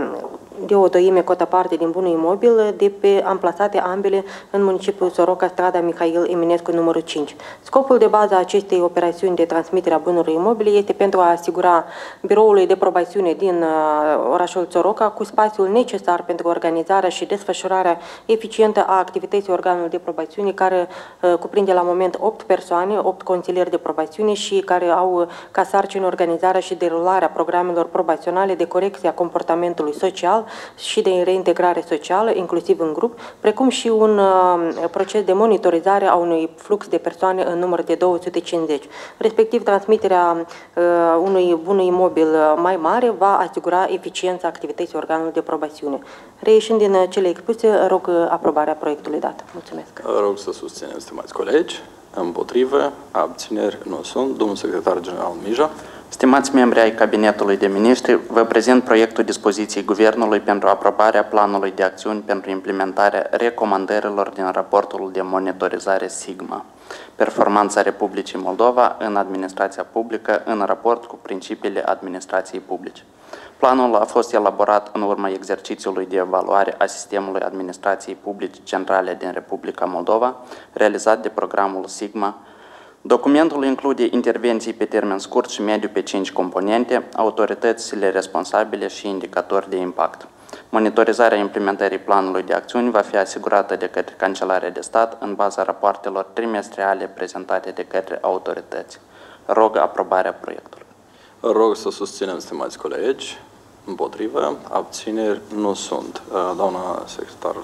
de o doime cotă parte din bunul imobil, de pe amplasate ambele în municipiul Soroca, strada Mihail Eminescu, numărul cinci. Scopul de bază a acestei operațiuni de transmitere a bunurilor imobile este pentru a asigura biroului de probațiune din orașul Soroca cu spațiul necesar pentru organizarea și desfășurarea eficientă a activității organului de probațiune, care cuprinde la moment opt persoane, opt consilieri de probațiune și care au ca sarcină organizarea și derularea programelor probaționale de corecție a comportamentului social și de reintegrare socială, inclusiv în grup, precum și un uh, proces de monitorizare a unui flux de persoane în număr de două sute cincizeci. Respectiv, transmiterea uh, unui bun imobil mai mare va asigura eficiența activității organului de probațiune. Reișind din cele expuse, rog aprobarea proiectului dat. Mulțumesc. Rog să susținem, stimați colegi. Împotrivă, abțineri nu sunt. Domnul secretar general Mija. Stimați membri ai Cabinetului de Ministri, vă prezint proiectul dispoziției Guvernului pentru aprobarea planului de acțiuni pentru implementarea recomandărilor din raportul de monitorizare SIGMA, performanța Republicii Moldova în administrația publică în raport cu principiile administrației publice. Planul a fost elaborat în urma exercițiului de evaluare a sistemului administrației publice centrale din Republica Moldova, realizat de programul SIGMA. Documentul include intervenții pe termen scurt și mediu pe cinci componente, autoritățile responsabile și indicatori de impact. Monitorizarea implementării planului de acțiuni va fi asigurată de către Cancelarea de Stat în baza rapoartelor trimestriale prezentate de către autorități. Rog aprobarea proiectului. Rog să susținem, stimați colegi. Împotrivă, abțineri nu sunt. Doamna secretar.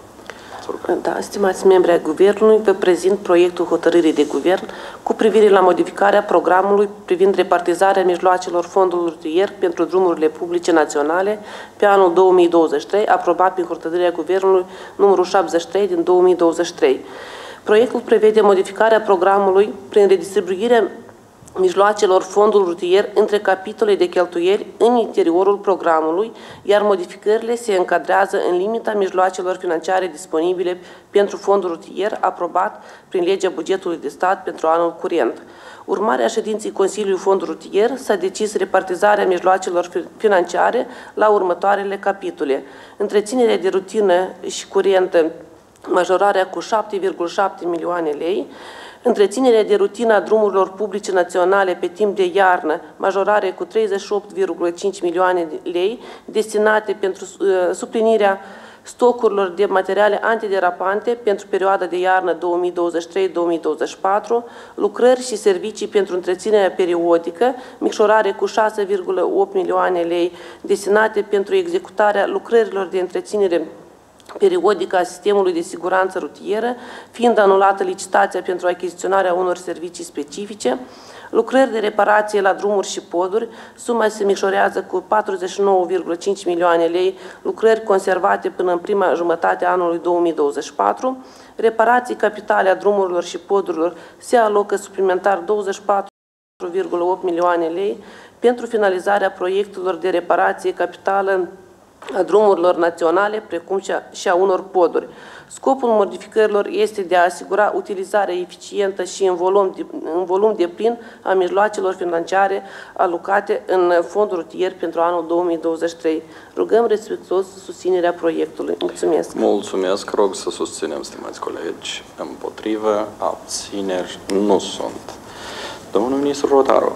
Da, stimați membri ai Guvernului, vă prezint proiectul hotărârii de Guvern cu privire la modificarea programului privind repartizarea mijloacelor fondului rutier pentru drumurile publice naționale pe anul două mii douăzeci și trei, aprobat prin hotărârea Guvernului numărul șaptezeci și trei din două mii douăzeci și trei. Proiectul prevede modificarea programului prin redistribuirea mijloacelor fondul rutier între capitole de cheltuieli în interiorul programului, iar modificările se încadrează în limita mijloacelor financiare disponibile pentru fondul rutier aprobat prin legea bugetului de stat pentru anul curent. Urmarea ședinței Consiliului Fond Rutier s-a decis repartizarea mijloacelor financiare la următoarele capitole: întreținerea de rutină și curentă, majorarea cu șapte virgulă șapte milioane lei, întreținerea de rutină a drumurilor publice naționale pe timp de iarnă, majorare cu treizeci și opt virgulă cinci milioane de lei, destinate pentru uh, suplinirea stocurilor de materiale antiderapante pentru perioada de iarnă două mii douăzeci și trei două mii douăzeci și patru, lucrări și servicii pentru întreținerea periodică, micșorare cu șase virgulă opt milioane lei, destinate pentru executarea lucrărilor de întreținere periodică a sistemului de siguranță rutieră, fiind anulată licitația pentru achiziționarea unor servicii specifice, lucrări de reparație la drumuri și poduri, suma se micșorează cu patruzeci și nouă virgulă cinci milioane lei, lucrări conservate până în prima jumătate a anului două mii douăzeci și patru, reparații capitale a drumurilor și podurilor se alocă suplimentar douăzeci și patru virgulă opt milioane lei pentru finalizarea proiectelor de reparație capitală a drumurilor naționale, precum și a unor poduri. Scopul modificărilor este de a asigura utilizarea eficientă și în volum de, în volum de plin a mijloacelor financiare alocate în fondul rutier pentru anul două mii douăzeci și trei. Rugăm respectuos susținerea proiectului. Mulțumesc! Mulțumesc! Rog să susținem, stimați colegi. Împotrivă, abțineri nu sunt. Domnul ministru Rotaru.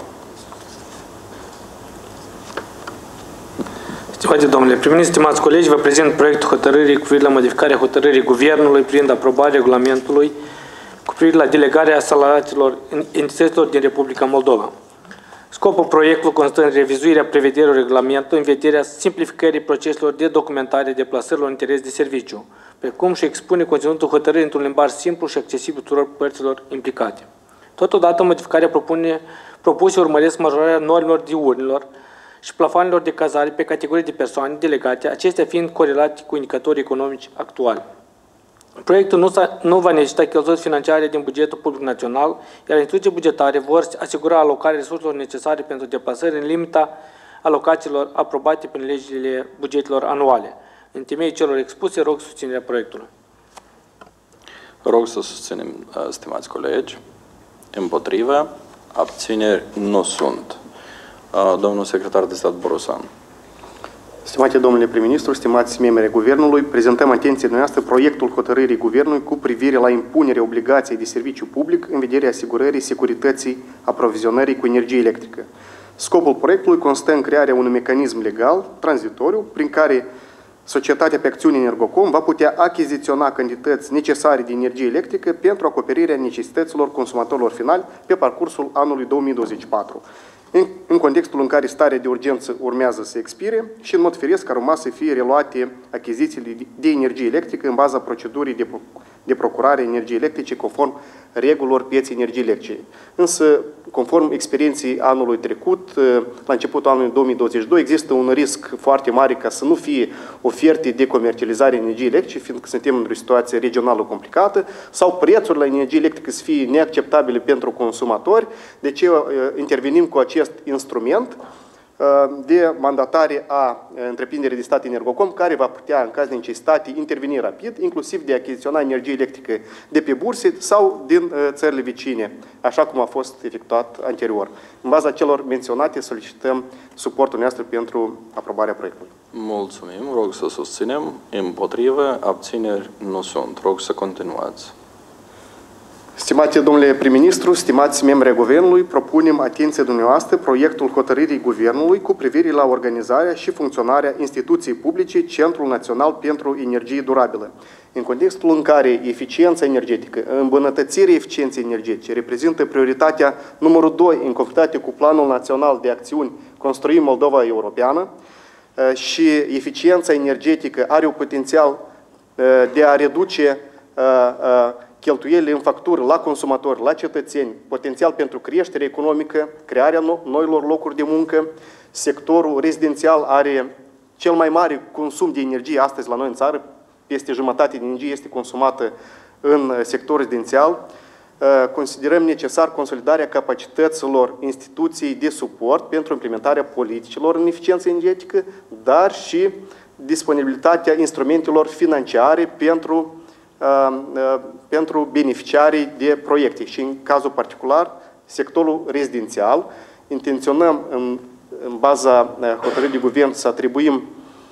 Stimate domnule prim-ministru, stimați colegi, vă prezint proiectul hotărârii cu privire la modificarea hotărârii Guvernului privind aprobarea regulamentului cu privire la delegarea salariaților entităților din Republica Moldova. Scopul proiectului constă în revizuirea prevederilor regulamentului în vederea simplificării proceselor de documentare a deplasărilor în interes de serviciu, precum și expune conținutul hotărârii într-un limbaj simplu și accesibil tuturor părților implicate. Totodată, modificarea propune, propuse urmăresc majorarea normelor diurnilor și plafoanelor de cazare pe categorii de persoane delegate, acestea fiind corelate cu indicatorii economici actuali. Proiectul nu, nu va necesita cheltuieli financiare din bugetul public național, iar instituțiile bugetare vor asigura alocarea resurselor necesare pentru deplasări în limita alocațiilor aprobate prin legile bugetelor anuale. În temeiul celor expuse, rog susținerea proiectului. Rog să susținem, stimați colegi. Împotrivă, abțineri nu sunt. Domnul secretar de stat Borosan. Stimate domnule prim-ministru, stimați membri ai Guvernului, prezentăm atenției dumneavoastră proiectul hotărârii Guvernului cu privire la impunerea obligației de serviciu public în vederea asigurării securității aprovizionării cu energie electrică. Scopul proiectului constă în crearea unui mecanism legal, tranzitoriu, prin care societatea pe acțiune Energocom va putea achiziționa cantități necesare de energie electrică pentru acoperirea necesităților consumatorilor finali pe parcursul anului două mii douăzeci și patru. În, în contextul în care starea de urgență urmează să expire și în mod firesc ar urma să fie reluate achizițiile de energie electrică în baza procedurii de, de procurare a energiei electrice conform regulilor pieței energiei electrice. Însă, conform experienței anului trecut, la începutul anului două mii douăzeci și doi, există un risc foarte mare ca să nu fie oferte de comercializare energiei electrice, fiindcă suntem într-o situație regională complicată, sau prețurile la energie electrică să fie neacceptabile pentru consumatori. De ce intervenim cu acest instrument de mandatare a întreprinderii de stat Energocom, care va putea, în caz de necesitate, interveni rapid, inclusiv de a achiziționa energie electrică de pe burse sau din țările vecine, așa cum a fost efectuat anterior. În baza celor menționate, solicităm suportul nostru pentru aprobarea proiectului. Mulțumim, rog să susținem. Împotrivă, abțineri nu sunt. Rog să continuați. Stimate domnule prim-ministru, stimați membri ai Guvernului, propunem atenție dumneavoastră proiectul hotărârii Guvernului cu privire la organizarea și funcționarea instituției publice Centrul Național pentru Energie Durabilă. În contextul în care eficiența energetică, îmbunătățirea eficienței energetice reprezintă prioritatea numărul doi în conformitate cu Planul Național de Acțiuni Construim Moldova Europeană și eficiența energetică are un potențial de a reduce cheltuielile în factură la consumatori, la cetățeni, potențial pentru creștere economică, crearea noilor locuri de muncă. Sectorul rezidențial are cel mai mare consum de energie astăzi la noi în țară. Peste jumătate din energie este consumată în sectorul rezidențial. Considerăm necesar consolidarea capacităților instituției de suport pentru implementarea politicilor în eficiență energetică, dar și disponibilitatea instrumentelor financiare pentru pentru beneficiarii de proiecte și în cazul particular sectorul rezidențial. Intenționăm în, în baza hotărârii de guvern să atribuim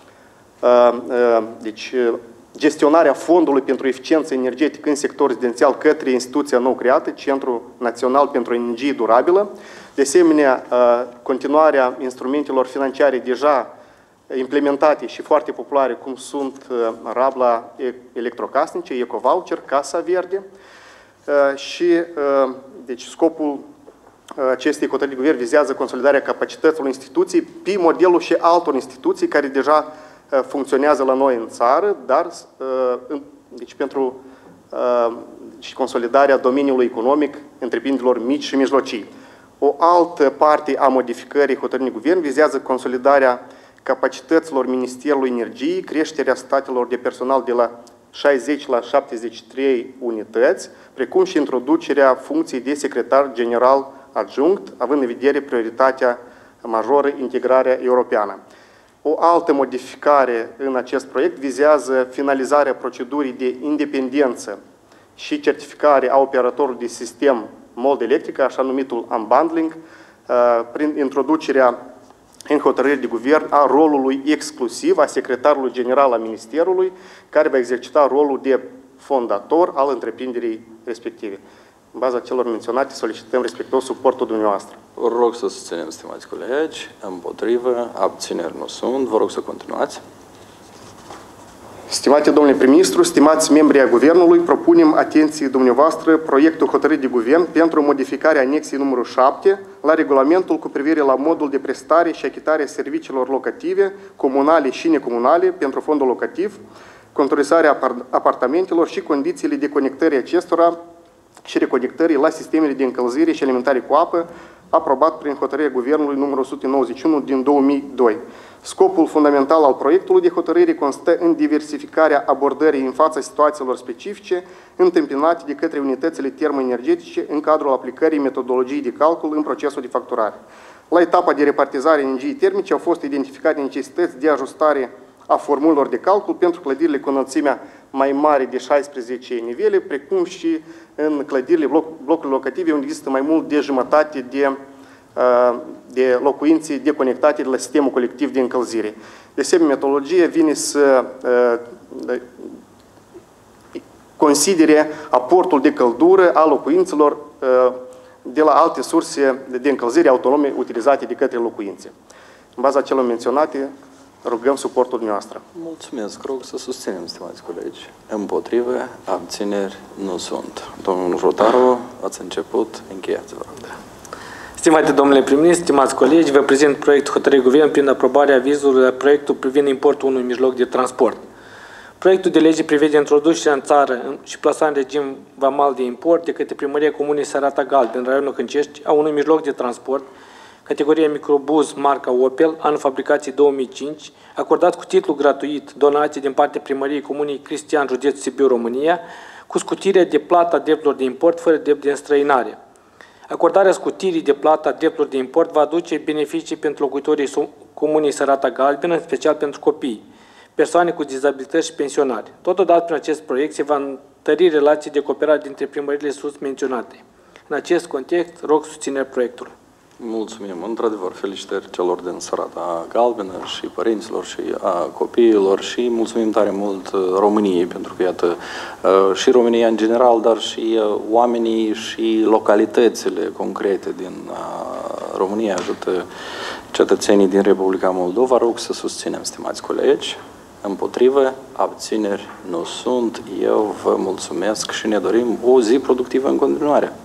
deci, gestionarea fondului pentru eficiență energetică în sectorul rezidențial către instituția nou creată, Centrul Național pentru Energie Durabilă. De asemenea, continuarea instrumentelor financiare deja implementate și foarte populare, cum sunt rabla electrocasnice, ecovoucher, Casa Verde. Și deci, scopul acestei hotărâri de guvern vizează consolidarea capacităților instituției pe modelul și altor instituții care deja funcționează la noi în țară, dar deci pentru și consolidarea domeniului economic întreprinderilor mici și mijlocii. O altă parte a modificării hotărârii de guvern vizează consolidarea capacităților Ministerului Energiei, creșterea statelor de personal de la șaizeci la șaptezeci și trei unități, precum și introducerea funcției de secretar general adjunct, având în vedere prioritatea majoră, integrarea europeană. O altă modificare în acest proiect vizează finalizarea procedurii de independență și certificare a operatorului de sistem mold electrică, așa numitul unbundling, prin introducerea în hotărâri de guvern a rolului exclusiv a secretarului general al Ministerului, care va exercita rolul de fondator al întreprinderii respective. În baza celor menționate, solicităm respectuos suportul dumneavoastră. Vă rog să susținem, stimați colegi, împotrivă, abțineri nu sunt. Vă rog să continuați. Stimate domnule prim-ministru, stimați membri ai Guvernului, propunem atenției dumneavoastră proiectul hotărârii de guvern pentru modificarea anexei numărul șapte la regulamentul cu privire la modul de prestare și achitare serviciilor locative, comunale și necomunale pentru fondul locativ, contorizarea apartamentelor și condițiile de conectări acestora și reconectării la sistemele de încălzire și alimentare cu apă, aprobat prin hotărârea Guvernului numărul o sută nouăzeci și unu din două mii doi. Scopul fundamental al proiectului de hotărâre constă în diversificarea abordării în fața situațiilor specifice întâmpinate de către unitățile termoenergetice în cadrul aplicării metodologiei de calcul în procesul de facturare. La etapa de repartizare a energiei termice au fost identificate necesități de ajustare a formulelor de calcul pentru clădirile cu înălțimea mai mare de șaisprezece nivele, precum și în clădirile, bloc, blocurile locative unde există mai mult de jumătate de, de locuințe deconectate de la sistemul colectiv de încălzire. De asemenea, metodologia vine să considere aportul de căldură a locuințelor de la alte surse de încălzire autonome utilizate de către locuințe. În baza celor menționate, rugăm suportul dumneavoastră. Mulțumesc. Rog să susținem, stimați colegi. Împotrivă, abțineri nu sunt. Domnul Rotaru, ați început, încheiați, vă rog. Stimate domnule prim-ministru, stimați colegi, vă prezint proiectul hotărârii guvern prin aprobarea avizului la proiectul privind importul unui mijloc de transport. Proiectul de lege prevede introducerea în țară și plasarea în regim vamal de import de către Primăria Comunei Sărata Galben, în raionul Hâncești, a unui mijloc de transport categoria microbuz marca Opel, anul fabricației două mii cinci, acordat cu titlu gratuit donație din partea Primăriei Comunei Cristian, județul Sibiu, România, cu scutirea de plată a drepturilor de import fără drept de înstrăinare. Acordarea scutirii de plată a drepturilor de import va aduce beneficii pentru locuitorii Comunei Sărata Galben, în special pentru copii, persoane cu dizabilități și pensionari. Totodată, prin acest proiect se va întări relații de cooperare dintre primările sus menționate. În acest context, rog susținerea proiectului. Mulțumim. Într-adevăr, felicitări celor din Sărata Galbenă și părinților și a copiilor și mulțumim tare mult României, pentru că, iată, și România în general, dar și oamenii și localitățile concrete din România ajută cetățenii din Republica Moldova. Rog să susținem, stimați colegi. Împotrivă, abțineri nu sunt. Eu vă mulțumesc și ne dorim o zi productivă în continuare.